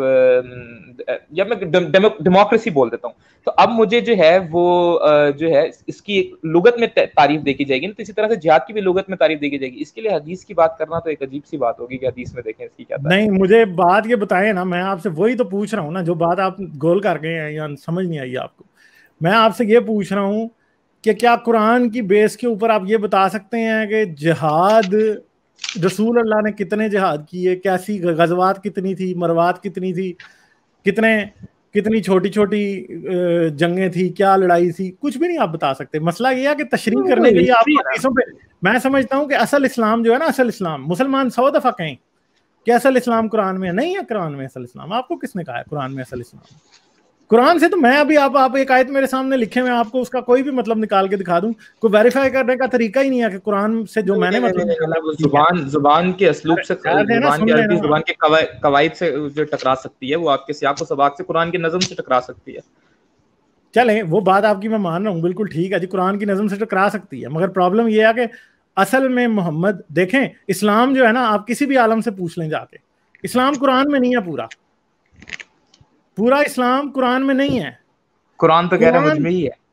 یا میں ڈیموکریسی بول دیتا ہوں. تو اب مجھے جو ہے وہ جو ہے اس کی ایک لغت میں تعریف دیکھی جائے گی نا, تو اسی طرح سے جہاد کی بھی لغت میں تعریف دیکھی جائے گی. اس کے لیے حدیث کی بات کرنا تو ایک عجیب سی بات ہوگی کہ حدیث میں دیکھیں اس کی کیا. نہیں, مجھے بات یہ بتائیں نا, میں آپ سے وہی تو پوچھ رہا ہوں نا, جو بات آپ گول کر گئے ہیں یا سمجھ نہیں آئی آپ کو. میں آپ سے یہ پوچھ رہا ہوں کہ کیا قرآن کی بیس کے اوپر آپ یہ بتا سکتے ہیں کہ جہاد رسول اللہ نے کتنے جہاد کیے, کیسی غزوات کتنی تھی, مروات کتنی تھی, کتنی چھوٹی چھوٹی جنگیں تھی, کیا لڑائی تھی, کچھ بھی نہیں آپ بتا سکتے. مسئلہ یہ ہے کہ تشریح کرنے کے لیے آپ حدیثوں پہ, میں سمجھتا ہوں کہ اصل اسلام جو ہے نا, اصل اسلام مسلمان 100 دفعہ کہیں کہ اصل اسلام قرآن میں نہیں ہے. قرآن میں اصل اسلام آپ کو کس نے کہا ہے قرآن میں اصل اسلام؟ قرآن سے تو میں ابھی آپ ایک آیت میرے سامنے لکھے ہوئے, آپ کو اس کا کوئی بھی مطلب نکال کے دکھا دوں, کوئی ویریفائی کرنے کا طریقہ ہی نہیں ہے کہ قرآن سے جو میں نے مطلب نکالا زبان کے اسلوب سے, زبان کے عربی زبان کے قواعد سے جو ٹکرا سکتی ہے, وہ آپ کے سیاق و سباق سے, قرآن کی نظم سے ٹکرا سکتی ہے. چلیں وہ بات آپ کی میں مان رہا ہوں, بالکل ٹھیک ہے جی, قرآن کی نظم سے ٹکرا سکتی ہے. مگر پرابلم یہ ہے کہ اصل میں محمد, دیکھیں اسلام جو ہے نا, آپ کسی بھی عالم سے پوچھ لیں جا کے, اسلام قرآن میں نہیں ہے. پورا اسلام قرآن میں نہیں ہے. قرآن تو کہہ رہا ہے مجمعی ہے.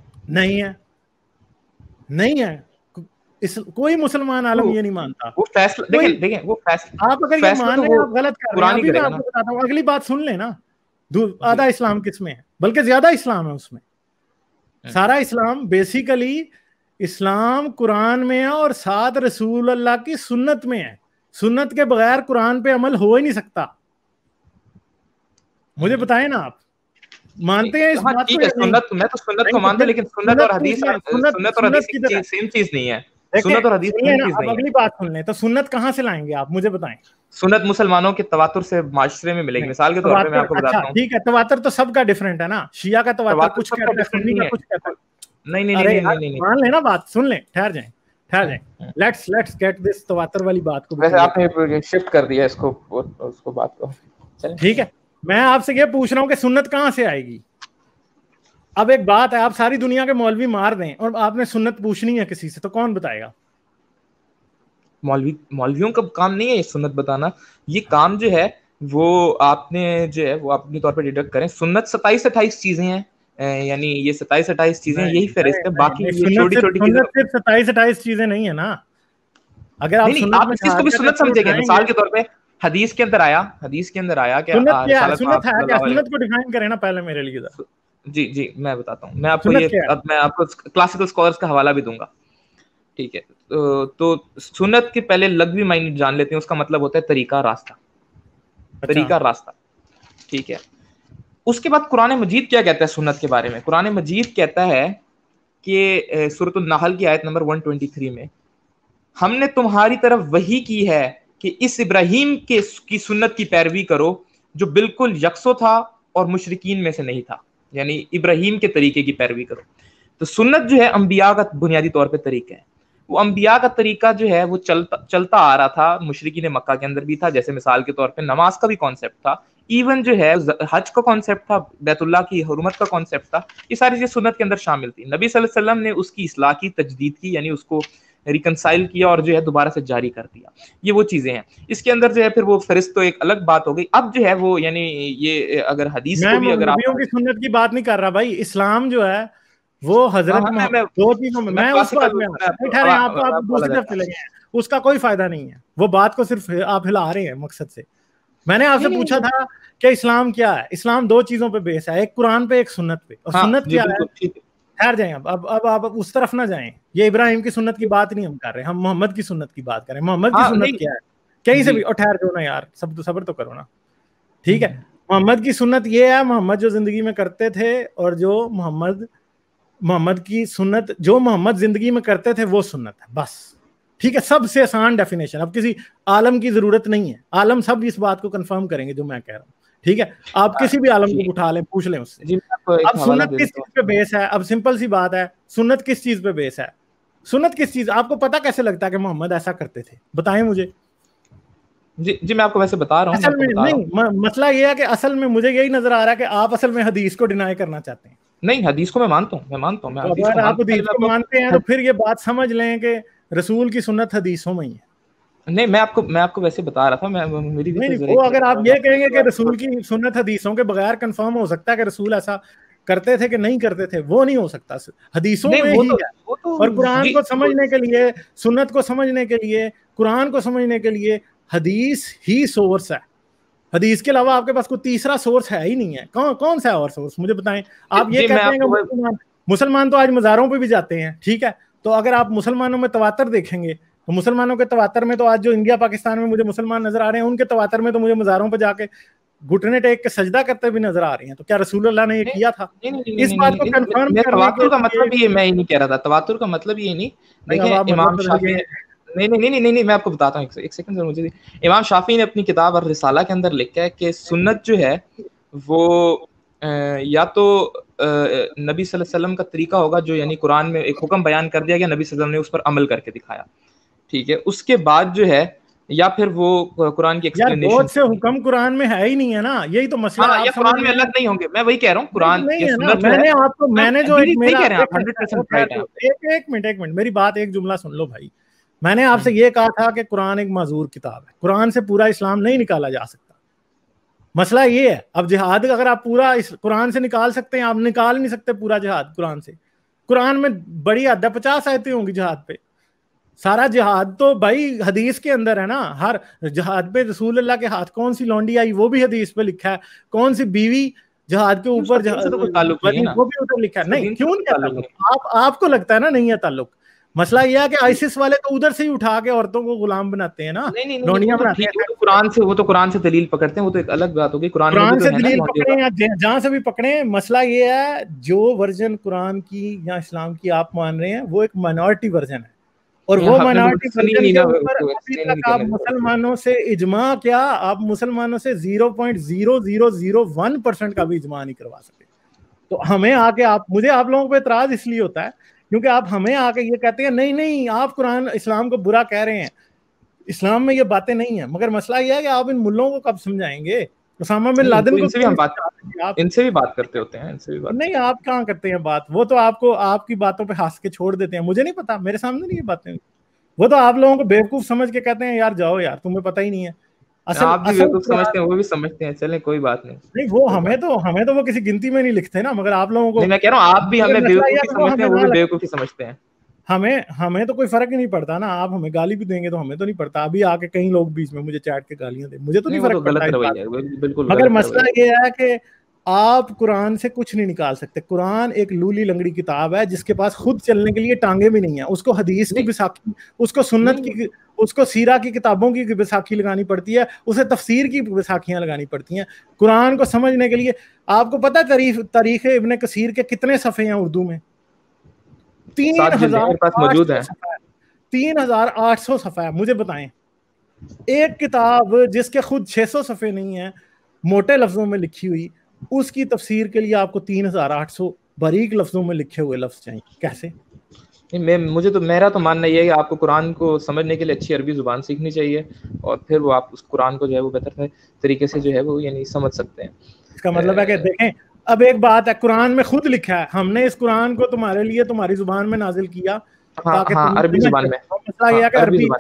نہیں ہے. کوئی مسلمان عالم یہ نہیں مانتا. وہ فیصلہ دیکھیں وہ فیصلہ, آپ اگر یہ مان رہے ہیں آپ غلط کر رہے ہیں. ابھی میں آپ کو بتاتا ہوں, اگلی بات سن لیں نا. آدھا اسلام کس میں ہے, بلکہ زیادہ اسلام ہے اس میں. سارا اسلام بیسیکلی اسلام قرآن میں ہے اور ساتھ رسول اللہ کی سنت میں ہے. سنت کے بغیر قرآن پہ عمل ہو ہی نہیں سکتا. مجھے بتائیں نا آپ مانتے ہیں اس بات کو؟ سنت میں تو سنت کو مانتا ہوں، لیکن سنت اور حدیث سیم چیز نہیں ہے. سنت اور حدیث سیم چیز نہیں ہے. اگلی بات سن لیں تو سنت کہاں سے لائیں گے آپ مجھے بتائیں. سنت مسلمانوں کے تواتر سے معاشرے میں ملے گی. مثال کے طور پہ میں آپ کو بتاتا ہوں. ٹھیک ہے، تواتر تو سب کا ڈفرینٹ ہے نا. شیعہ کا تواتر کچھ کہتا ہے، سنی کا کچھ کہتا ہے. نہیں مان لیں نا بات، سن لیں، ٹھہر جائیں. لیٹس گیٹ دس تواتر والی بات کو. ویسے آپ نے شفٹ کر دیا اس کو بات کو. ٹھیک ہے، میں آپ سے یہ پوچھ رہا ہوں کہ سنت کہاں سے آئے گی. اب ایک بات ہے، آپ ساری دنیا کے مولوی مار دیں اور آپ نے سنت پوچھنی ہے کسی سے، تو کون بتائے گا؟ مولویوں کا کام نہیں ہے یہ سنت بتانا. یہ کام جو ہے وہ آپ نے جو ہے وہ اپنے طور پہ ڈیڈکٹ کریں. سنت 27-28 چیزیں ہیں، یعنی یہ 27-28 چیزیں یہی فہرست ہے. باقی یہ چھوٹی چھوٹی چیزیں صرف 27-28 چیزیں نہیں ہے نا. اگر آپ آپ اس چیز کو بھی سنت سمجھیں گے. مثال کے طور پہ حدیث کے اندر آیا کہ سنت کو ڈیفائن کریں نا پہلے میرے لیے. جی میں بتاتا ہوں. میں آپ کو کلاسیکل اسکالرس کا حوالہ بھی دوں گا. ٹھیک ہے، تو سنت کے پہلے لغوی معنی جان لیتے ہیں. اس کا مطلب ہوتا ہے طریقہ، راستہ. طریقہ، راستہ. ٹھیک ہے، اس کے بعد قرآن مجید کیا کہتا ہے سنت کے بارے میں؟ قرآن مجید کہتا ہے کہ سورۃ النحل کی آیت نمبر 123 میں، ہم نے تمہاری طرف وحی کی ہے کہ اس ابراہیم کی سنت کی پیروی کرو جو بالکل یکسو تھا اور مشرکین میں سے نہیں تھا. یعنی ابراہیم کے طریقے کی پیروی کرو. تو سنت جو ہے انبیاء کا بنیادی طور پہ طریقہ ہے. وہ انبیاء کا طریقہ جو ہے وہ چلتا آ رہا تھا. مشرکین مکہ کے اندر بھی تھا. جیسے مثال کے طور پہ نماز کا بھی کانسیپٹ تھا، ایون جو ہے حج کا کانسیپٹ تھا، بیت اللہ کی حرمت کا کانسیپٹ تھا. یہ ساری چیزیں سنت کے اندر شامل تھی. نبی صلی اللہ علیہ وسلم نے اس کی اصلاح کی، تجدید کی، یعنی اس کو ریکنسائل کیا اور جو ہے دوبارہ سے جاری کر دیا. یہ وہ چیزیں ہیں. اس کے اندر جو ہے پھر وہ فہرست تو ایک الگ بات ہو گئی. اب جو ہے وہ یعنی یہ اگر حدیث کو بھی اگر نبیوں کی سنت کی بات نہیں کر رہا بھائی. اسلام جو ہے وہ حضرت دو چیزوں میں اس بات میں آپ دوسری طرف چلے گئے ہیں. اس کا کوئی فائدہ نہیں ہے. وہ بات کو صرف آپ ہلا رہے ہیں مقصد سے. میں نے آپ سے پوچھا تھا کہ اسلام کیا ہے. اسلام دو چیزوں پہ بیس ہے، ایک قرآن پہ، ایک سنت پہ. اور سنت کیا ہے؟ ٹھہر جائیں، اب آپ اس طرف نہ جائیں. یہ ابراہیم کی سنت کی بات نہیں ہم کر رہے، ہم محمد کی سنت کی بات کریں. محمد کی سنت کیا ہے؟ کہیں سے بھی ٹھہر جو نا یار، صبر تو کرو نا. ٹھیک ہے، محمد کی سنت یہ ہے، محمد جو زندگی میں کرتے تھے اور جو محمد کی سنت جو محمد زندگی میں کرتے تھے وہ سنت ہے بس. ٹھیک ہے، سب سے آسان ڈیفینیشن. اب کسی عالم کی ضرورت نہیں ہے. عالم سب اس بات کو کنفرم کریں گے جو میں کہہ رہا ہوں. ٹھیک ہے، آپ کسی بھی عالم کو اٹھا لیں، پوچھ لیں اس سے. اب سنت کس چیز پہ بیس ہے؟ اب سمپل سی بات ہے، سنت کس چیز پہ بیس ہے؟ سنت کس چیز؟ آپ کو پتا کیسے لگتا ہے کہ محمد ایسا کرتے تھے؟ بتائیں مجھے. جی میں آپ کو ویسے بتا رہا ہوں. اصل میں نہیں، مسئلہ یہ ہے کہ اصل میں مجھے یہی نظر آ رہا ہے کہ آپ اصل میں حدیث کو ڈینائی کرنا چاہتے ہیں. نہیں، حدیث کو میں مانتا ہوں. اگر آپ حدیث کو مانتے ہیں تو پھر یہ بات سمجھ لیں کہ رسول کی سنت حدیثوں میں ہی ہے. نہیں، میں آپ کو ویسے بتا رہا تھا. میری وہ اگر آپ یہ کہیں گے کہ رسول کی سنت حدیثوں کے بغیر کنفرم ہو سکتا ہے کہ رسول ایسا کرتے تھے کہ نہیں کرتے تھے، وہ نہیں ہو سکتا. حدیثوں میں ہی ہے. اور قرآن کو سمجھنے کے لیے، سنت کو سمجھنے کے لیے، قرآن کو سمجھنے کے لیے حدیث ہی سورس ہے. حدیث کے علاوہ آپ کے پاس کوئی تیسرا سورس ہے ہی نہیں ہے. کون سا اور سورس مجھے بتائیں. آپ یہ کہتے ہیں کہ مسلمان تو آج مزاروں پہ بھی جاتے ہیں. ٹھیک ہے، تو اگر آپ مسلمانوں میں تواتر دیکھیں گے تو مسلمانوں کے تواتر میں تو آج جو انڈیا پاکستان میں مجھے مسلمان نظر آ رہے ہیں، ان کے تواتر میں تو مجھے مزاروں پہ جا کے گھٹنے ٹیک کے سجدہ کرتے بھی نظر آ رہے ہیں. تو کیا رسول اللہ نے یہ کیا تھا؟ اس بات کو کنفرم کرنے تواتر کا مطلب یہ میں ہی نہیں کہہ رہا تھا. تواتر کا مطلب یہ نہیں. دیکھیں امام شافعی نہیں میں آپ کو بتاتا ہوں. ایک سیکنڈ ذرا مجھے. امام شافعی نے اپنی کتاب الرسالہ کے اندر لکھا ہے کہ سنت جو ہے وہ یا تو نبی صلی اللہ علیہ وسلم کا طریقہ ہوگا جو یعنی قرآن میں ایک حکم بیان کر دیا گیا، نبی صلی اللہ علیہ وسلم نے اس پر عمل کر کے دکھایا. ٹھیک ہے، اس کے بعد جو ہے یا پھر وہ قرآن کی ایکسپلینیشن. بہت سے حکم قرآن میں ہے ہی نہیں ہے نا. یہی تو مسئلہ. یا قرآن میں الگ نہیں ہوں گے. میں وہی کہہ رہا ہوں. قرآن ایک منٹ میری بات، ایک جملہ سن لو بھائی. میں نے آپ سے یہ کہا تھا کہ قرآن ایک معذور کتاب ہے. قرآن سے پورا اسلام نہیں نکالا جا سکتا. مسئلہ یہ ہے. اب جہاد اگر آپ پورا قرآن سے نکال سکتے ہیں، آپ نکال نہیں سکتے پورا جہاد قرآن سے. قرآن میں بڑی حد ہے 50 آیتیں ہوں گی جہاد پہ. سارا جہاد تو بھائی حدیث کے اندر ہے نا. ہر جہاد پہ رسول اللہ کے ہاتھ کون سی لونڈی آئی وہ بھی حدیث پہ لکھا ہے. کون سی بیوی جہاد کے اوپر وہ بھی ادھر لکھا ہے. نہیں کیوں نہیں تعلق؟ آپ کو لگتا ہے نا نہیں ہے تعلق. مسئلہ یہ ہے کہ آئسس والے تو ادھر سے ہی اٹھا کے عورتوں کو غلام بناتے ہیں نا, نونیاں بناتے ہیں. وہ تو قرآن سے دلیل پکڑتے ہیں, وہ تو ایک الگ بات ہوگی. قرآن سے دلیل پکڑیں یا جہاں سے بھی پکڑیں, مسئلہ یہ ہے جو ورژن قرآن کی یا اسلام کی آپ مان رہے ہیں وہ ایک مائنورٹی ورژن ہے, اور وہ مائنورٹی ورژن کے اوپر ابھی تک آپ مسلمانوں سے اجماع کیا, آپ مسلمانوں سے 0.0001% کا بھی اجماع نہیں کروا سکتے. تو ہمیں آ کے مجھے آپ لوگوں پہ اعتراض اس لیے ہوتا ہے کیونکہ آپ ہمیں آ کے یہ کہتے ہیں نہیں آپ قرآن اسلام کو برا کہہ رہے ہیں, اسلام میں یہ باتیں نہیں ہیں. مگر مسئلہ یہ ہے کہ آپ ان ملوں کو کب سمجھائیں گے؟ اسامہ بن لادن کو ان سے بھی بات کرتے ہوتے ہیں, نہیں آپ کہاں کرتے ہیں بات, وہ تو آپ کو آپ کی باتوں پہ ہنس کے چھوڑ دیتے ہیں. مجھے نہیں پتا, میرے سامنے نہیں یہ باتیں, وہ تو آپ لوگوں کو بیوقوف سمجھ کے کہتے ہیں یار جاؤ یار تمہیں پتہ ہی نہیں ہے. آپ بھی بیوقوف سمجھتے ہیں, وہ بھی سمجھتے ہیں, چلیں کوئی بات نہیں. نہیں وہ ہمیں تو وہ کسی گنتی میں نہیں لکھتے نا, مگر آپ لوگوں کو میں کہہ رہا ہوں آپ بھی ہمیں بیوقوفی سمجھتے ہیں, وہ بھی بیوقوفی سمجھتے ہیں. ہمیں تو کوئی فرق ہی نہیں پڑتا نا. آپ ہمیں گالی بھی دیں گے تو ہمیں تو نہیں پڑتا. ابھی آ کے کئی لوگ بیچ میں مجھے چیٹ کے گالیاں دیں, مجھے تو نہیں فرق پڑتا. مگر مسئلہ یہ ہے کہ آپ قرآن سے کچھ نہیں نکال سکتے. قرآن ایک لولی لنگڑی کتاب ہے جس کے پاس خود چلنے کے لیے ٹانگیں بھی نہیں ہیں. اس کو حدیث کی بیساکھی, اس کو سنت کی, اس کو سیرہ کی کتابوں کی بیساکھی لگانی پڑتی ہے, اسے تفسیر کی بیساکھیاں لگانی پڑتی ہیں. قرآن کو سمجھنے کے لیے آپ کو پتہ تاریخ ابن کثیر کے کتنے صفحے ہیں اردو میں؟ 3800 صفحہ ہے. مجھے بتائیں ایک کتاب جس کے خود 600 صفحے نہیں ہیں, موٹے لفظوں میں لکھی ہوئی, اس کی تفسیر کے لیے آپ کو 3800 باریک لفظوں میں لکھے ہوئے لفظ چاہیے. کیسے؟ میرا تو ماننا یہ ہے کہ آپ کو قرآن کو سمجھنے کے لیے اچھی عربی زبان سیکھنی چاہیے, اور پھر وہ آپ اس قرآن کو جو ہے وہ بہتر طریقے سے جو ہے وہ یعنی سمجھ سکتے ہیں. اس کا مطلب ہے کہ دیکھیں اب ایک بات ہے, قرآن میں خود لکھا ہے ہم نے اس قرآن کو تمہارے لیے تمہاری زبان میں نازل کیا تاکہ عربی زبان میں. مسئلہ یہ ہے کہ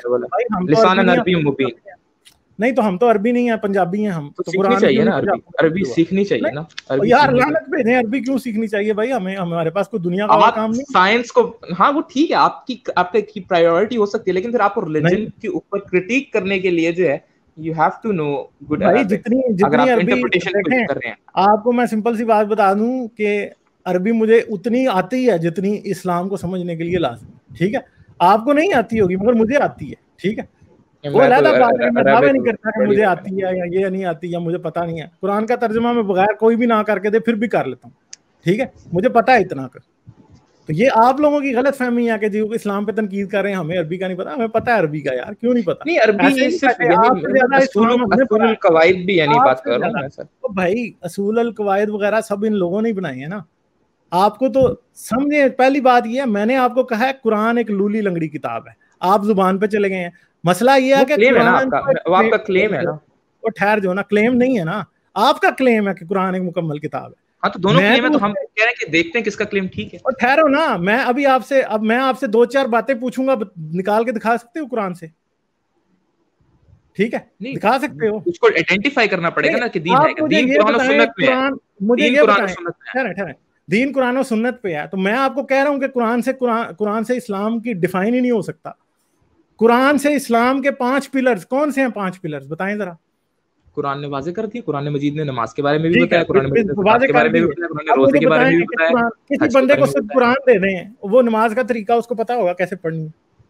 عربی نہیں تو ہم تو عربی نہیں ہے, پنجابی ہیں ہم. تو سیکھنی چاہیے نا عربی سیکھنی چاہیے نا یار. لعنت بھیجیں, عربی کیوں سیکھنی چاہیے بھائی ہمیں؟ ہمارے پاس کوئی دنیا کا کام نہیں. سائنس کو ہاں وہ ٹھیک ہے, آپ کی پرائیورٹی ہو سکتی ہے, لیکن پھر آپ کو ریلیجن کے اوپر کرٹیک کرنے کے لیے جو ہے you have to know good Arabic. جتنی عربی دیکھیں, آپ کو میں سمپل سی بات بتا دوں کہ عربی مجھے اتنی آتی ہے جتنی اسلام کو سمجھنے کے لیے لازم. ٹھیک ہے, آپ کو نہیں آتی ہوگی مگر مجھے آتی ہے. ٹھیک ہے, وہ علیحدہ بات ہے, میں دعویٰ نہیں کرتا کہ مجھے آتی ہے یا یہ نہیں آتی یا مجھے پتا نہیں ہے. قرآن کا ترجمہ میں بغیر کوئی بھی نہ کر کے دے پھر بھی کر لیتا ہوں. ٹھیک ہے, مجھے پتا ہے اتنا کر. تو یہ آپ لوگوں کی غلط فہمی ہے کہ جی اسلام پہ تنقید کر رہے ہیں, ہمیں عربی کا نہیں پتا. ہمیں پتا ہے عربی کا, یار کیوں نہیں پتا؟ نہیں عربی صرف اصول القواعد بھی یعنی بات کر رہا ہوں میں سر. بھائی اصول القواعد وغیرہ سب ان لوگوں نے ہی بنائے ہیں نا. آپ کو تو سمجھے, پہلی بات یہ ہے میں نے آپ کو کہا ہے قرآن ایک لولی لنگڑی کتاب ہے, آپ زبان پہ چلے گئے ہیں. مسئلہ یہ ہے کہ آپ کا کلیم ہے نا, وہ ٹھہر جو نا, کلیم نہیں ہے نا, آپ کا کلیم ہے کہ قرآن ایک مکمل کتاب ہے. ہاں تو دونوں کلیم ہے, تو ہم کہہ رہے ہیں کہ دیکھتے ہیں کس کا کلیم ٹھیک ہے. اور ٹھہرو نا, میں ابھی آپ سے 2-4 باتیں پوچھوں گا, نکال کے دکھا سکتے ہو قرآن سے؟ ٹھیک ہے, دکھا سکتے ہو. اس کو آئیڈینٹیفائی کرنا پڑے گا نا کہ دین ہے, دین قرآن و سنت میں ہے. مجھے یہ بتائیں, دین قرآن و سنت پہ ہے, تو میں آپ کو کہہ رہا ہوں کہ قرآن سے اسلام کی ڈیفائن ہی نہیں ہو سکتا. قرآن سے اسلام کے 5 پلرز کون سے ہیں؟ 5 پلرز بتائیں ذرا. قرآن نے واضح کر دیا, قرآن مجید نے نماز کے بارے میں بھی بتایا, قرآن مجید نے زکات کے بارے میں بھی بتایا, قرآن نے روزے کے بارے میں بھی بتایا. کسی بندے کو صرف قرآن دے دیں, وہ نماز کا طریقہ اس کو پتا ہوگا کیسے پڑھنی ہے.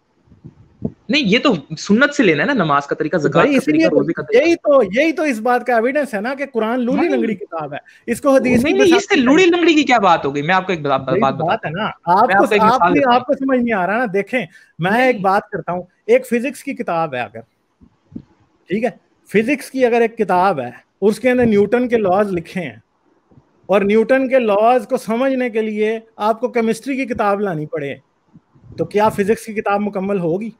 نہیں یہ تو سنت سے لینا ہے نا, نماز کا طریقہ, زکات کا طریقہ, روزے کا طریقہ. یہی تو اس بات کا ایویڈنس ہے نا کہ قرآن لولی لنگڑی کتاب ہے. اس کو حدیث نہیں, اس سے لولی لنگڑی کی کیا بات ہو گئی؟ میں آپ کو ایک بات ہے نا, آپ کو سمجھ نہیں آ رہا نا. دیکھیں میں ایک بات کرتا ہوں, ایک فزکس کی کتاب ہے اگر, ٹھیک ہے, فزکس کی اگر ایک کتاب ہے, اس کے اندر نیوٹن کے لاز لکھے ہیں, اور نیوٹن کے لاز کو سمجھنے کے لیے آپ کو کیمسٹری کی کتاب لانی پڑے, تو کیا فزکس کی کتاب مکمل ہوگی؟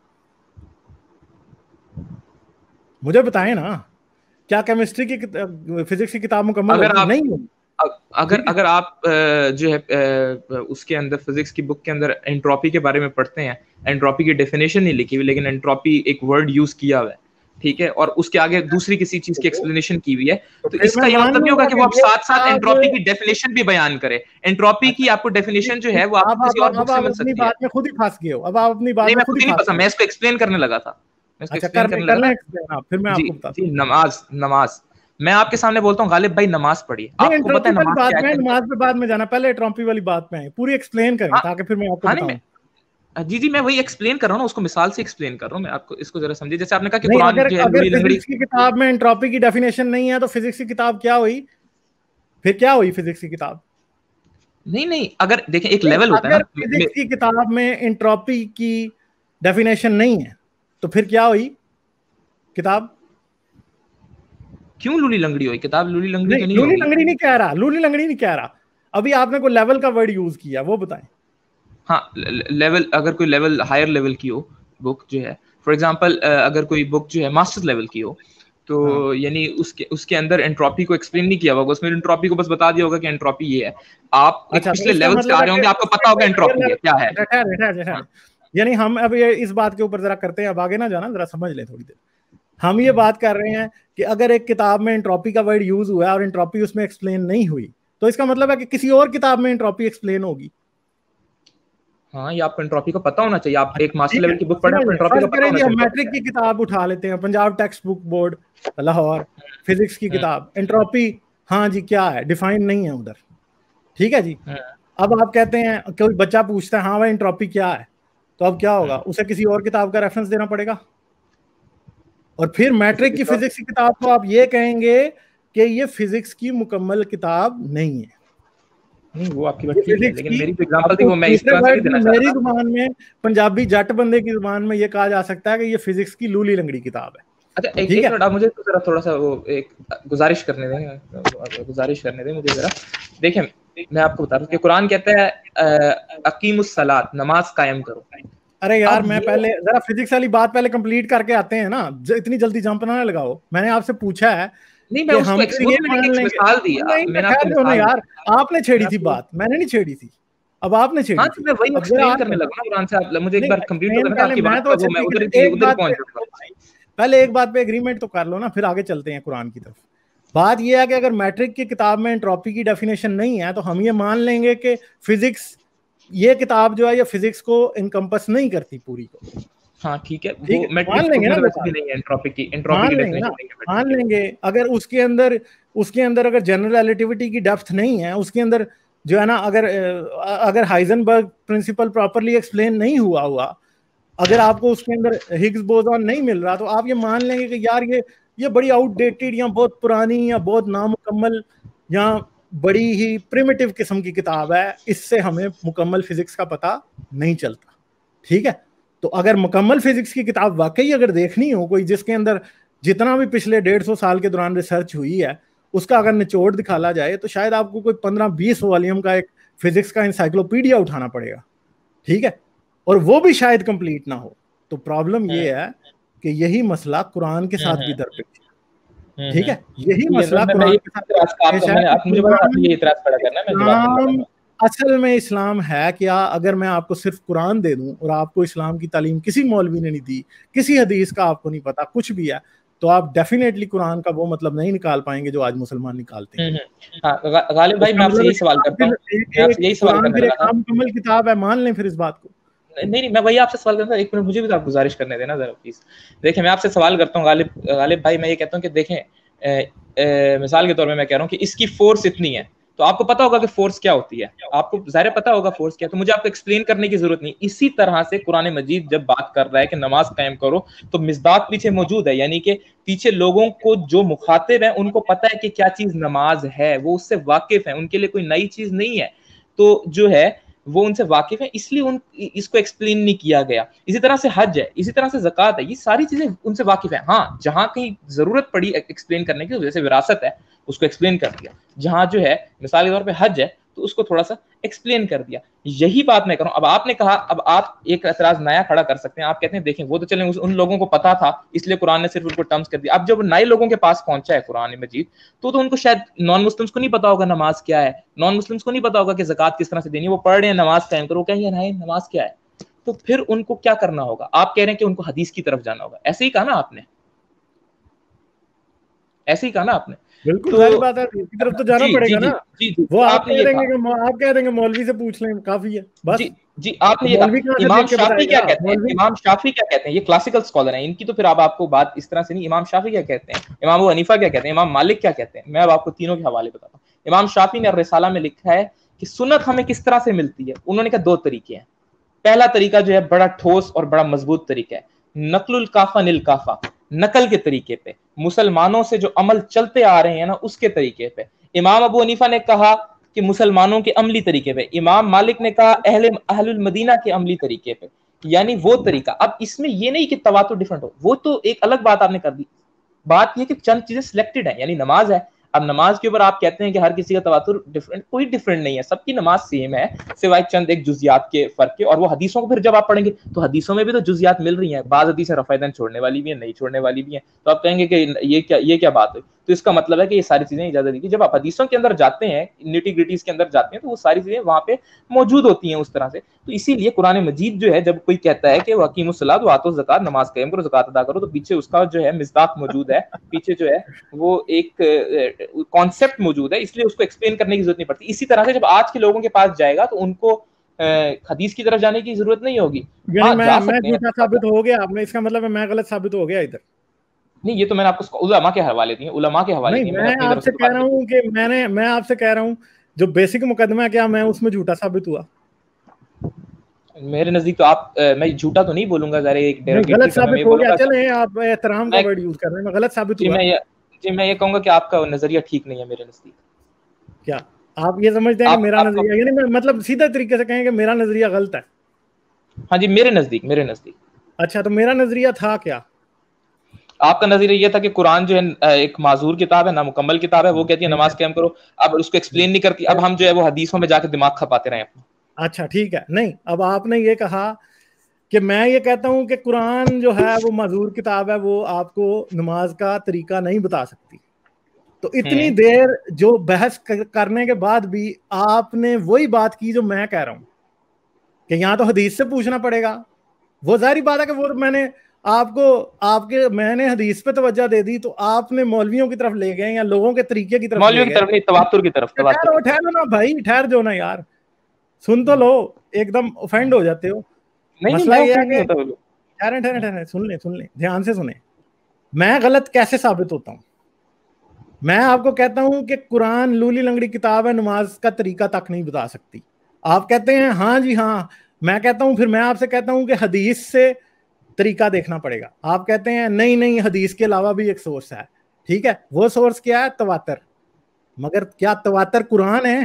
مجھے بتائیں نا, کیا کیمسٹری کی فزکس کی کتاب مکمل نہیں ہوگی؟ اگر آپ جو ہے اس کے اندر فزکس کی بک کے اندر انٹروپی کے بارے میں پڑھتے ہیں, انٹروپی کی ڈیفینیشن نہیں لکھی ہوئی, لیکن انٹروپی ایک ورڈ یوز کیا ہوا ہے, ٹھیک ہے, اور اس کے آگے دوسری کسی چیز کی ایکسپلینیشن کی ہوئی ہے, تو اس کا یہ مطلب نہیں ہوگا کہ وہ آپ ساتھ ساتھ انٹروپی کی ڈیفینیشن بھی بیان کرے. انٹروپی کی آپ کو ڈیفینیشن جو ہے وہ آپ کسی اور بک سے مل سکتی ہے. بات میں خود ہی پھنس گئے ہو. اب آپ اپنی بات میں خود ہی پھنسا, میں اس کو ایکسپلین کرنے لگا تھا. نماز میں آپ کے سامنے بولتا ہوں, غالب بھائی نماز پڑھیے. آپ کو پتہ ہے نماز پہ بعد میں جانا, پہلے انٹروپی والی بات پہ آئیں, پوری ایکسپلین کریں تاکہ پھر میں آپ کو بتاؤں. جی جی میں وہی ایکسپلین کر رہا ہوں، اس کو مثال سے ایکسپلین کر رہا ہوں میں آپ کو، اس کو ذرا سمجھیے. جیسے آپ نے کہا کہ قرآن جو ہے اگر فزکس کی کتاب میں انٹروپی کی ڈیفینیشن نہیں ہے تو فزکس کی کتاب کیا ہوئی؟ پھر کیا ہوئی فزکس کی کتاب؟ نہیں اگر دیکھیں ایک لیول ہوتا ہے اگر فزکس کی کتاب میں انٹروپی کی ڈیفینیشن نہیں ہے تو پھر کیا ہوئی کتاب؟ کیوں لولی لنگڑی ہوئی کتاب؟ لولی لنگڑی تو نہیں لولی ہوگی. لنگڑی نہیں کہہ رہا، لولی لنگڑی نہیں کہہ رہا. ابھی آپ نے کوئی لیول کا ورڈ یوز کیا، وہ بتائیں. ہاں لیول، اگر کوئی لیول ہائر لیول کی ہو بک جو ہے، فار ایگزامپل اگر کوئی بک جو ہے ماسٹر لیول کی ہو تو یعنی اس کے اندر انٹروپی کو ایکسپلین نہیں کیا ہوگا، اس میں انٹروپی کو بس بتا دیا ہوگا کہ انٹروپی یہ ہے. آپ ایک پچھلے لیول سے آ رہے ہوں گے، آپ کو پتا ہوگا انٹروپی کیا ہے. یعنی ہم اب اس بات کے اوپر ذرا کرتے ہیں، اب آگے نہ جانا، ذرا سمجھ لیں تھوڑی دیر. ہم یہ بات کر رہے ہیں کہ اگر ایک کتاب میں انٹروپی کا ورڈ یوز ہوا ہے اور انٹروپی اس میں ایکسپلین نہیں ہوئی تو اس کا مطلب ہے کہ کسی اور کتاب میں انٹروپی ایکسپلین ہوگی. ہاں یہ آپ کو انٹروپی کو پتا ہونا چاہیے. آپ ایک ماسٹر لیول کی بک پڑھیں، انٹروپی کو پتا ہونا چاہیے. میٹرک کی کتاب اٹھا لیتے ہیں، Punjab text book board Lahore, physics کی کتاب، انٹروپی ہاں جی کیا ہے ڈیفائن نہیں ہے ادھر. ٹھیک ہے جی. اب آپ کہتے ہیں کوئی بچہ پوچھتا ہے ہاں بھائی انٹروپی کیا ہے، تو اب کیا ہوگا؟ اسے کسی اور کتاب کا ریفرنس دینا پڑے گا. اور پھر میٹرک کی فزکس کی کتاب کو آپ یہ کہیں گے کہ یہ فزکس کی مکمل کتاب نہیں ہے. نہیں وہ آپ کی بات ٹھیک ہے، لیکن میری ایگزامپل تھی وہ میں اس طرح سے نہیں دینا چاہتا. میری زبان میں، پنجابی جٹ بندے کی زبان میں یہ کہا جا سکتا ہے کہ یہ فزکس کی لولی لنگڑی کتاب ہے. اچھا ایک منٹ آپ مجھے تھوڑا سا وہ ایک گزارش کرنے دیں مجھے ذرا. دیکھیں میں آپ کو بتا رہا ہوں کہ قرآن کہتا ہے اقیم الصلاۃ، نماز قائم کرو. ارے یار میں پہلے ذرا فزکس والی بات پہلے کمپلیٹ کر کے آتے ہیں نا، اتنی جلدی جمپ نہ لگاؤ. میں نے آپ سے پوچھا ہے کہ ہم یہ مان لیں گے. یار آپ نے چھیڑی تھی بات، میں نے نہیں چھیڑی تھی. اب آپ نے چھیڑی تھی. میں وہی ایکسپلین کرنے لگا قرآن سے. آپ مجھے ایک بار کمپلیٹ تو کرنا، آپ کی بات کو میں ادھر ہی پہنچ جاؤں گا. پہلے ایک بات پہ ایگریمنٹ تو کر لو نا، پھر آگے چلتے ہیں قرآن کی طرف. بات یہ ہے کہ اگر میٹرک کی کتاب میں انٹروپی کی ڈیفینیشن نہیں ہے تو ہم یہ مان لیں گے کہ فزکس یہ کتاب جو ہے یہ فزکس کو انکمپس نہیں کرتی پوری کو. ہاں ٹھیک ہے، وہ میٹرک بک میں ویسے بھی نہیں ہے انٹروپی کی ڈیفینیشن نہیں ہے. مان لیں گے اگر اس کے اندر اگر جنرل ریلیٹیوٹی کی ڈیپتھ نہیں ہے، اس کے اندر جو ہے نا، اگر ہائزنبرگ پرنسپل پراپرلی ایکسپلین نہیں ہوا، اگر آپ کو اس کے اندر ہگز بوزون نہیں مل رہا، تو آپ یہ مان لیں گے کہ یار یہ بڑی آؤٹ ڈیٹڈ یا بہت پرانی یا بہت نامکمل یا بڑی ہی پریمیٹیو قسم کی کتاب ہے، اس سے ہمیں مکمل فزکس کا پتہ نہیں چلتا. ٹھیک ہے. تو اگر مکمل فزکس کی کتاب واقعی اگر دیکھنی ہو کوئی، جس کے اندر جتنا بھی پچھلے 150 سال کے دوران ریسرچ ہوئی ہے اس کا اگر نچوڑ دکھالا جائے، تو شاید آپ کو کوئی 15-20 والیوم کا ایک فزکس کا انسائکلوپیڈیا اٹھانا پڑے گا. ٹھیک ہے. اور وہ بھی شاید کمپلیٹ نہ ہو. تو پرابلم یہ ہے کہ یہی مسئلہ قرآن کے ساتھ بھی درپیش ہے. ٹھیک ہے. یہی مسئلہ قرآن کے ساتھ اصل میں اسلام ہے کیا؟ اگر میں آپ کو صرف قرآن دے دوں اور آپ کو اسلام کی تعلیم کسی مولوی نے نہیں دی، کسی حدیث کا آپ کو نہیں پتا، کچھ بھی ہے، تو آپ ڈیفینیٹلی قرآن کا وہ مطلب نہیں نکال پائیں گے جو آج مسلمان نکالتے ہیں. غالب بھائی میں آپ سے یہی سوال کرتا ہوں، مکمل کتاب ہے، مان لیں پھر اس بات کو. نہیں میں وہی آپ سے سوال کرتا ہوں. ایک منٹ مجھے بھی آپ گزارش کرنے دینا ذرا پلیز. دیکھیں میں آپ سے سوال کرتا ہوں غالب بھائی، میں یہ کہتا ہوں کہ دیکھیں مثال کے طور پہ میں کہہ رہا ہوں کہ اس کی فورس اتنی ہے، تو آپ کو پتا ہوگا کہ فورس کیا ہوتی ہے، آپ کو ظاہر پتا ہوگا فورس کیا، تو مجھے آپ کو ایکسپلین کرنے کی ضرورت نہیں. اسی طرح سے قرآن مجید جب بات کر رہا ہے کہ نماز قائم کرو، تو مصداق پیچھے موجود ہے، یعنی کہ پیچھے لوگوں کو جو مخاطب ہیں ان کو پتا ہے کہ کیا چیز نماز ہے، وہ اس سے واقف ہیں، ان کے لیے کوئی نئی چیز نہیں ہے. تو جو ہے وہ ان سے واقف ہے، اس لیے اس کو ایکسپلین نہیں کیا گیا. اسی طرح سے حج ہے، اسی طرح سے زکوٰۃ ہے، یہ ساری چیزیں ان سے واقف ہیں. ہاں جہاں کہیں ضرورت پڑی ایکسپلین کرنے کی، جیسے وراثت ہے اس کو ایکسپلین کر دیا، جہاں جو ہے مثال کے طور پہ حج ہے تو اس کو تھوڑا سا ایکسپلین کر دیا. یہی بات میں کروں. اب آپ نے کہا، اب آپ ایک اعتراض نیا کھڑا کر سکتے ہیں. آپ کہتے ہیں دیکھیں وہ تو چلیں ان لوگوں کو پتا تھا اس لیے قرآن نے صرف ان کو ٹرمز کر دیا. اب جب نئے لوگوں کے پاس پہنچا ہے قرآن مجید، تو ان کو شاید نان مسلمس کو نہیں پتا ہوگا نماز کیا ہے، نان مسلمس کو نہیں پتا ہوگا کہ زکوٰۃ کس طرح سے دینی ہے. وہ پڑھ رہے ہیں نماز قائم کرو، کہیں گے نہیں نماز کیا ہے. تو پھر ان کو کیا کرنا ہوگا؟ آپ کہہ رہے ہیں کہ ان کو حدیث کی طرف جانا ہوگا. ایسے ہی کہا نا آپ نے، ایسے ہی کہا نا آپ نے. بالکل ساری بات ہے، اس کی طرف تو جانا پڑے گا نا. وہ آپ کہہ دیں گے مولوی سے پوچھ لیں کافی ہے بس. جی آپ نے یہ کہا. امام شافعی کیا کہتے ہیں؟ امام شافعی کیا کہتے ہیں؟ یہ کلاسیکل اسکالر ہیں، ان کی تو پھر اب آپ کو بات اس طرح سے نہیں. امام شافعی کیا کہتے ہیں؟ امام ابو حنیفہ کیا کہتے ہیں؟ امام مالک کیا کہتے ہیں؟ میں اب آپ کو تینوں کے حوالے بتاتا ہوں. امام شافعی نے الرسالہ میں لکھا ہے کہ سنت ہمیں کس طرح سے ملتی ہے. انہوں نے کہا دو طریقے ہیں. پہلا طریقہ جو ہے بڑا ٹھوس اور بڑا مضبوط طریقہ ہے، نقل الکافہ نلکافہ، نقل کے طریقے پہ، مسلمانوں سے جو عمل چلتے آ رہے ہیں نا اس کے طریقے پہ۔ امام ابو حنیفہ نے کہا کہ مسلمانوں کے عملی طریقے پہ، امام مالک نے کہا اہل المدینہ کے عملی طریقے پہ، یعنی وہ طریقہ۔ اب اس میں یہ نہیں کہ تواتر ڈیفرنٹ ہو، وہ تو ایک الگ بات آپ نے کر دی، بات یہ کہ چند چیزیں سلیکٹڈ ہیں، یعنی نماز ہے، اب نماز کے اوپر آپ کہتے ہیں کہ ہر کسی کا تواتر ڈیفرنٹ، کوئی ڈیفرنٹ نہیں ہے، سب کی نماز سیم ہے سوائے چند ایک جزیات کے فرق کے، اور وہ حدیثوں کو پھر جب آپ پڑھیں گے تو حدیثوں میں بھی تو جزیات مل رہی ہیں، بعض حدیثیں رفع یدین چھوڑنے والی بھی ہیں، نہیں چھوڑنے والی بھی ہیں، تو آپ کہیں گے کہ یہ کیا بات ہے؟ تو اس کا مطلب ہے کہ یہ ساری چیزیں اجازت دی کہ جب آپ حدیثوں کے اندر جاتے ہیں، نیٹی گریٹیز کے اندر جاتے ہیں، تو وہ ساری چیزیں وہاں پہ موجود ہوتی ہیں اس طرح سے۔ تو اسی لیے قرآن مجید جو ہے جب کوئی کہتا ہے کہ وقیم الصلاۃ وآتوا الزکات، نماز قائم کرو زکات ادا کرو، تو پیچھے اس کا جو ہے مصداق موجود ہے، پیچھے جو ہے وہ ایک کانسیپٹ موجود ہے، اس لیے اس کو ایکسپلین کرنے کی ضرورت نہیں پڑتی۔ اسی طرح سے جب آج کے لوگوں کے پاس جائے گا تو ان کو حدیث کی طرف جانے کی ضرورت نہیں ہوگی، یعنی میں جھوٹا ثابت ہو گیا، آپ نے اس کا مطلب ہے میں غلط ثابت ہو گیا ادھر؟ نہیں، یہ تو میں نے آپ کو علماء کے حوالے دیے، علماء کے حوالے دیے، میں آپ سے کہہ رہا ہوں کہ میں آپ سے کہہ رہا ہوں جو بیسک مقدمہ ہے کیا میں اس میں جھوٹا ثابت ہوا؟ میرے نزدیک تو آپ، میں جھوٹا تو نہیں بولوں گا، ذرا ایک غلط ثابت ہو گیا، چلیں آپ احترام کا ورڈ یوز کر رہے ہیں، غلط ثابت ہوا۔ جی میں یہ کہوں گا کہ آپ کا نظریہ ٹھیک نہیں ہے میرے نزدیک۔ کیا آپ یہ سمجھتے ہیں کہ میرا نظریہ، یعنی مطلب سیدھا طریقے سے کہیں کہ میرا نظریہ غلط ہے؟ ہاں جی، میرے نزدیک۔ اچھا، تو میرا نظریہ تھا کیا؟ آپ کا نظریہ یہ تھا کہ قرآن جو ہے ایک معذور کتاب ہے، نامکمل کتاب ہے، وہ کہتی ہے نماز قائم کرو، اب اس کو ایکسپلین نہیں کرتی، اب ہم جو ہے وہ حدیثوں میں جا کے دماغ کھپاتے رہے اپنا۔ اچھا ٹھیک ہے، نہیں اب آپ نے یہ کہا کہ میں یہ کہتا ہوں کہ قرآن جو ہے وہ معذور کتاب ہے، وہ آپ کو نماز کا طریقہ نہیں بتا سکتی، تو اتنی دیر جو بحث کرنے کے بعد بھی آپ نے وہی بات کی جو میں کہہ رہا ہوں کہ یہاں تو حدیث سے پوچھنا پڑے گا۔ وہ ظاہری بات ہے کہ وہ میں نے میں نے حدیث پہ توجہ دے دی تو آپ نے مولویوں کی طرف لے گئے یا لوگوں کے طریقے کی طرف لے گئے، تواتر کی طرف۔ ٹھہرو نا بھائی، ٹھہر جو نا یار، سن تو لو، ایک دم اوفینڈ ہو جاتے ہو۔ مسئلہ یہ ہے کہ ٹھہریں سن لیں دھیان سے سنیں، میں غلط کیسے ثابت ہوتا ہوں؟ میں آپ کو کہتا ہوں کہ قرآن لولی لنگڑی کتاب ہے، نماز کا طریقہ تک نہیں بتا سکتی۔ آپ کہتے ہیں ہاں جی ہاں، میں کہتا ہوں، پھر میں آپ سے کہتا ہوں کہ حدیث سے طریقہ دیکھنا پڑے گا، آپ کہتے ہیں نہیں حدیث کے علاوہ بھی ایک سورس ہے، ٹھیک ہے، وہ سورس کیا ہے؟ تواتر۔ مگر کیا تواتر قرآن ہے؟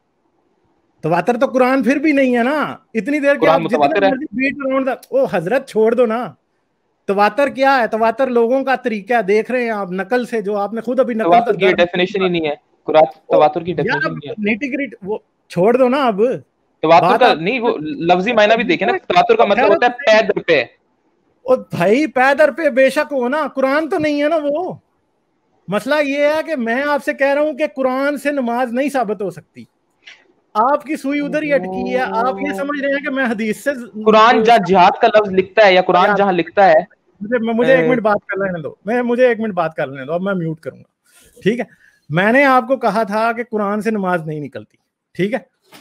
تواتر تو قرآن پھر بھی نہیں ہے نا، اتنی دیر کے آپ جتنا مرضی بیٹ اراؤنڈ او حضرت چھوڑ دو نا۔ تواتر کیا ہے؟ تواتر لوگوں کا طریقہ دیکھ رہے ہیں آپ، نقل سے، جو آپ نے خود ابھی نقل تواتر کی ڈیفینیشن ہی نہیں ہے، تواتر کی ڈیفینیشن نہیں ہے، نیٹی گریٹ وہ چھوڑ دو نا۔ اب تواتر کا نہیں، وہ لفظی معنی بھی دیکھیں نا، تواتر کا مطلب ہوتا ہے پے در پے۔ او بھائی پے در پے بے شک ہو نا، قرآن تو نہیں ہے نا وہ۔ مسئلہ یہ ہے کہ میں آپ سے کہہ رہا ہوں کہ قرآن سے نماز نہیں ثابت ہو سکتی، آپ کی سوئی ادھر ہی اٹکی ہے، آپ یہ سمجھ رہے ہیں کہ میں حدیث سے، قرآن جہاں جہاد کا لفظ لکھتا ہے یا قرآن جہاں لکھتا ہے، مجھے ایک منٹ بات کر لینے دو، مجھے ایک منٹ بات کر لینے دو، اب میں میوٹ کروں گا، ٹھیک ہے؟ میں نے آپ کو کہا تھا کہ قرآن سے نماز نہیں نکلتی، ٹھیک ہے؟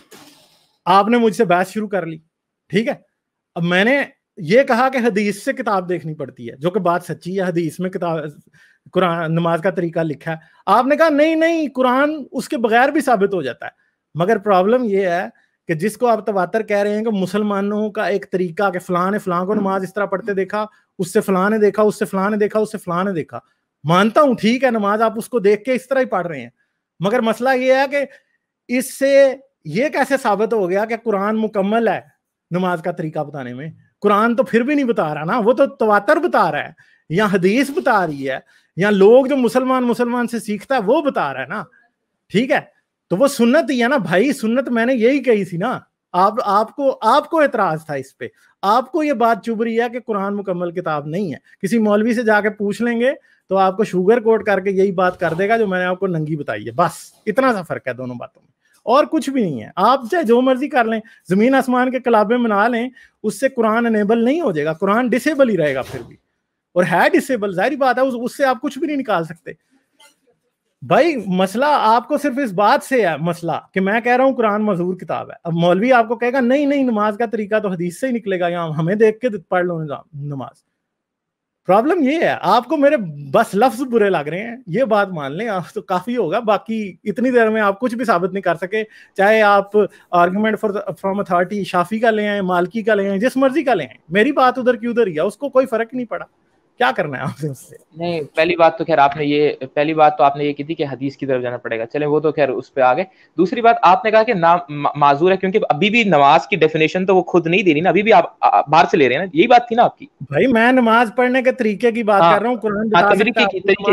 آپ نے مجھ سے بحث شروع کر لی، ٹھیک ہے؟ اب میں نے یہ کہا کہ حدیث سے کتاب دیکھنی پڑتی ہے، جو کہ بات سچی ہے، حدیث میں کتاب قرآن نماز کا طریقہ لکھا ہے۔ آپ نے کہا نہیں قرآن اس کے بغیر بھی ثابت ہو جاتا ہے، مگر پرابلم یہ ہے کہ جس کو آپ تواتر کہہ رہے ہیں کہ مسلمانوں کا ایک طریقہ کہ فلاں نے فلاں کو نماز اس طرح پڑھتے دیکھا، اس سے فلاں نے دیکھا، اس سے فلاں نے دیکھا، اس سے فلاں نے دیکھا، مانتا ہوں ٹھیک ہے نماز آپ اس کو دیکھ کے اس طرح ہی پڑھ رہے ہیں، مگر مسئلہ یہ ہے کہ اس سے یہ کیسے ثابت ہو گیا کہ قرآن مکمل ہے نماز کا طریقہ بتانے میں؟ قرآن تو پھر بھی نہیں بتا رہا نا، وہ تو تواتر بتا رہا ہے، یا حدیث بتا رہی ہے، یا لوگ جو مسلمان سے سیکھتا ہے وہ بتا رہا ہے نا، ٹھیک ہے؟ تو وہ سنت ہی ہے نا بھائی، سنت میں نے یہی کہی تھی نا۔ آپ کو اعتراض تھا اس پہ، آپ کو یہ بات چبھ رہی ہے کہ قرآن مکمل کتاب نہیں ہے۔ کسی مولوی سے جا کے پوچھ لیں گے تو آپ کو شوگر کوٹ کر کے یہی بات کر دے گا جو میں نے آپ کو ننگی بتائی ہے، بس اتنا سا فرق ہے دونوں باتوں میں، اور کچھ بھی نہیں ہے۔ آپ چاہے جو مرضی کر لیں، زمین آسمان کے کلابے منا لیں، اس سے قرآن انیبل نہیں ہو جائے گا، قرآن ڈسیبل ہی رہے گا پھر بھی، اور ہے ڈسیبل، ظاہری بات ہے، اس سے آپ کچھ بھی نہیں نکال سکتے بھائی۔ مسئلہ آپ کو صرف اس بات سے ہے، مسئلہ کہ میں کہہ رہا ہوں قرآن معذور کتاب ہے، اب مولوی آپ کو کہے گا نہیں نماز کا طریقہ تو حدیث سے ہی نکلے گا، یا ہمیں دیکھ کے پڑھ لو نماز۔ प्रॉब्लम ये है, आपको मेरे बस लफ्ज बुरे लग रहे हैं, ये बात मान लें आप, तो काफी होगा। बाकी इतनी देर में आप कुछ भी साबित नहीं कर सके, चाहे आप आर्गुमेंट फ्रॉम अथॉरिटी शाफी का ले आए, मालकी का ले आए, जिस मर्जी का ले आए, मेरी बात उधर की उधर ही है, उसको कोई फर्क नहीं पड़ा। क्या करना है आपसे उससे? नहीं, पहली बात तो खैर आपने ये की थी कि हदीस की तरफ जाना पड़ेगा, चले वो तो खैर उस पे आ गए। दूसरी बात आपने कहा कि नाम माजूर है, क्योंकि अभी भी नमाज की डेफिनेशन तो वो खुद नहीं दे रही ना, अभी भी आप बाहर से ले रहे हैं ना, यही बात थी ना आपकी। भाई मैं नमाज पढ़ने के तरीके की बात कर रहा हूँ, कुरान बता सकता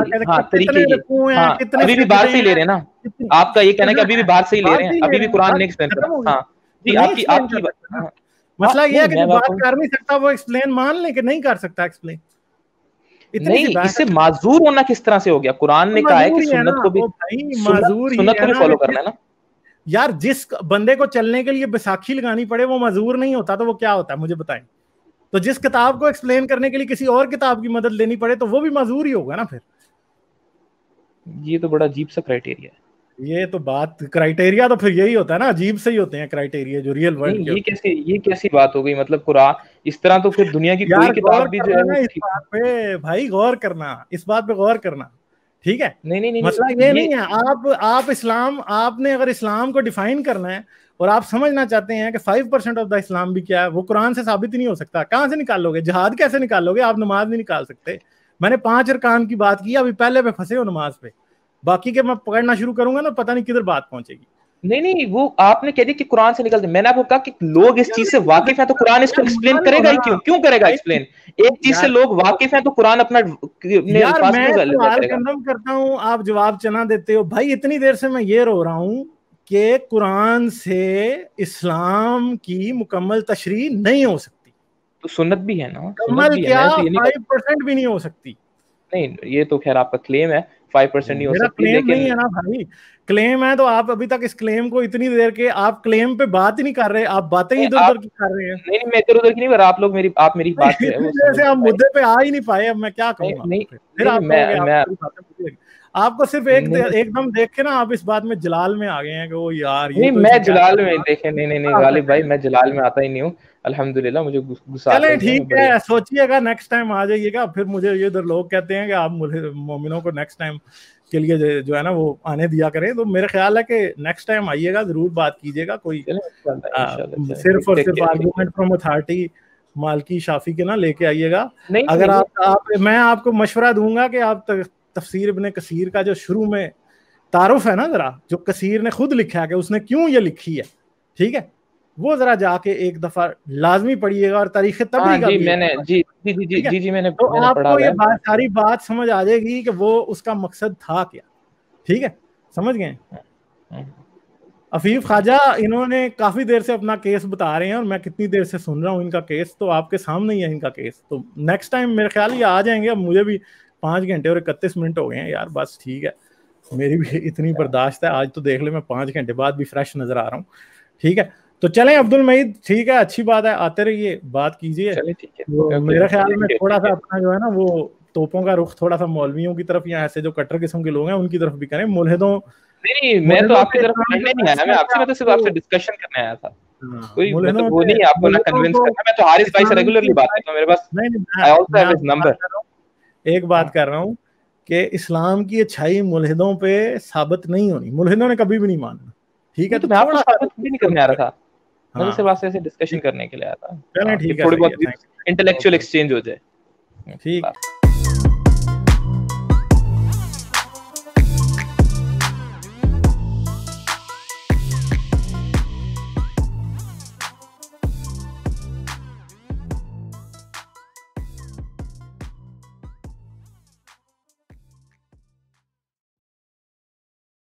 है, कितने अभी भी बाहर से ही ले रहे हैं ना, आपका ये कहना है कि अभी भी बाहर से ही ले रहे हैं, अभी भी कुरान नहीं एक्सप्लेन कर रहा। हाँ जी, आपकी मसला ये है कि जो बात कर नहीं सकता वो एक्सप्लेन मान ले कि नहीं कर सकता एक्सप्लेन। नहीं, इससे माजूर होना किस तरह से हो गया? कुरान ने कहा है कि सुन्नत को भी फॉलो करना है ना यार। जिस बंदे को चलने के लिए बैसाखी लगानी पड़े वो मजूर नहीं होता तो वो क्या होता है मुझे बताएं। तो जिस किताब को एक्सप्लेन करने के लिए किसी और किताब की मदद लेनी पड़े तो वो भी मजूर ही होगा ना फिर। ये तो बड़ा अजीब सा क्राइटेरिया है। ये तो बात क्राइटेरिया तो फिर यही होता है ना, अजीब से ही होते हैं क्राइटेरिया जो रियल वर्ल्ड के। ये कैसी बात हो गई? मतलब कुरान इस तरह तो फिर दुनिया की कोई किताब भी जो है इस बात पे भाई गौर करना, इस बात पे गौर करना, ठीक है। नहीं मसला ये नहीं है, आप इस्लाम, आपने अगर इस्लाम को डिफाइन करना है और आप समझना चाहते हैं कि 5% ऑफ द इस्लाम भी क्या है, वो कुरान से साबित ही नहीं हो सकता। कहाँ से निकालोगे? जिहाद कैसे निकालोगे? आप नमाज नहीं निकाल सकते। मैंने 5 अरकान की बात की, अभी पहले पे फंसे हो नमाज पे, बाकी के मैं पकड़ना शुरू करूंगा ना पता नहीं किधर बात पहुंचेगी। नहीं, वो आपने कह दिया कि कुरान से निकलते, मैंने आपको कहा कि लोग इस चीज से वाकिफ हैं तो कुरान इसको एक्सप्लेन करेगा ही क्यों करेगा एक्सप्लेन? एक चीज से लोग वाकिफ हैं तो कुरान अपना यार मैं सवाल कंफर्म करता हूं, आप जवाब चना देते हो। भाई इतनी देर से मैं ये रो रहा हूं कि कुरान से इस्लाम की मुकम्मल तशरीह नहीं हो सकती। तो सुन्नत भी है ना, मुकम्मल क्या 5% भी नहीं हो सकती। नहीं, ये तो खैर आपका क्लेम है, 5% नहीं हो सकती, क्लेम नहीं है ना भाई। क्लेम है तो आप अभी तक इस क्लेम को इतनी देर के आप क्लेम पे बात ही नहीं कर रहे, आप बातें ही इधर-उधर की कर रहे हैं। नहीं, मैं इधर-उधर की नहीं कर रहा, आप लोग मेरी बात पे है, जैसे आप मुद्दे पे आ ही नहीं पाए, अब मैं क्या कहूंगा? फिर आप आपको सिर्फ एकदम देख के ना आप इस बात में जलाल में आ गए हैं कि वो यार ये नहीं, मैं जलाल में देखे नहीं गालिब भाई, मैं जलाल में आता ही नहीं हूँ अल्हम्दुलिल्लाह, मुझे गुस्सा आता है। चलें ठीक है, सोचिएगा नेक्स्ट टाइम आ जाइएगा। फिर मुझे ये इधर लोग कहते हैं कि आप मोमिनों को नेक्स्ट टाइम के लिए जो है ना वो आने दिया करें, तो मेरे ख्याल है कि नेक्स्ट टाइम आइएगा, जरूर बात कीजिएगा। कोई सिर्फ और सिर्फ आर्गुमेंट फ्रॉम अथॉरिटी मालकी शाफी के ना लेके आइएगा। अगर आप मैं आपको मशवरा दूंगा कि आप तफसीर इब्ने कसीर का जो शुरू में तारुफ है ना, जरा जो कसीर ने खुद लिखा है कि उसने क्यों ये लिखी है, ठीक है, वो जरा जाके एक दफा लाजमी पढ़िएगा। और तारीख तबरी का भी मैंने तो आपको ये सारी बात समझ आ जाएगी कि वो उसका मकसद था क्या। ठीक है, समझ गए? अफीफ ख्वाजा इन्होंने काफी देर से अपना केस बता रहे हैं और मैं कितनी देर से सुन रहा हूँ इनका केस, तो आपके सामने ही है इनका केस। तो नेक्स्ट टाइम मेरे ख्याल ये आ जाएंगे। अब मुझे भी 5 घंटे और 31 मिनट हो गए हैं यार, बस ठीक है, मेरी भी इतनी बर्दाश्त है। आज तो देख ले मैं 5 घंटे बाद भी फ्रेश नजर आ रहा हूँ। ठीक है, तो चलें अब्दुल मईद, ठीक है, अच्छी बात है, आते रहिए, बात कीजिए। तो मेरे ख्याल में थोड़ा सा अपना जो है ना वो तोपों का रुख थोड़ा सा मौलवियों की तरफ या ऐसे जो कट्टर किस्म के लोग हैं उनकी तरफ भी करें। मुल्हिदों नहीं, मैं तो आपकी तरफ पढ़ने नहीं आया, मैं तो सिर्फ आपसे डिस्कशन करने आया था। कोई मतलब वो नहीं, आपको ना कन्विंस करना। मैं तो हारिस भाई से रेगुलरली बात करता हूं, मेरे पास I also have his number. एक बात कर रहा हूं कि इस्लाम की अच्छाई मुल्हिदों पे साबित नहीं होनी, मुल्हिदों ने कभी भी नहीं मानना। ठीक है, तो मैं आपको साबित भी नहीं करने आ रहा था, मैं सिर्फ आपसे ऐसे डिस्कशन करने के लिए आया था। चलें ठीक है, थोड़ी बहुत इंटेलेक्चुअल एक्सचेंज हो जाए। ठीक।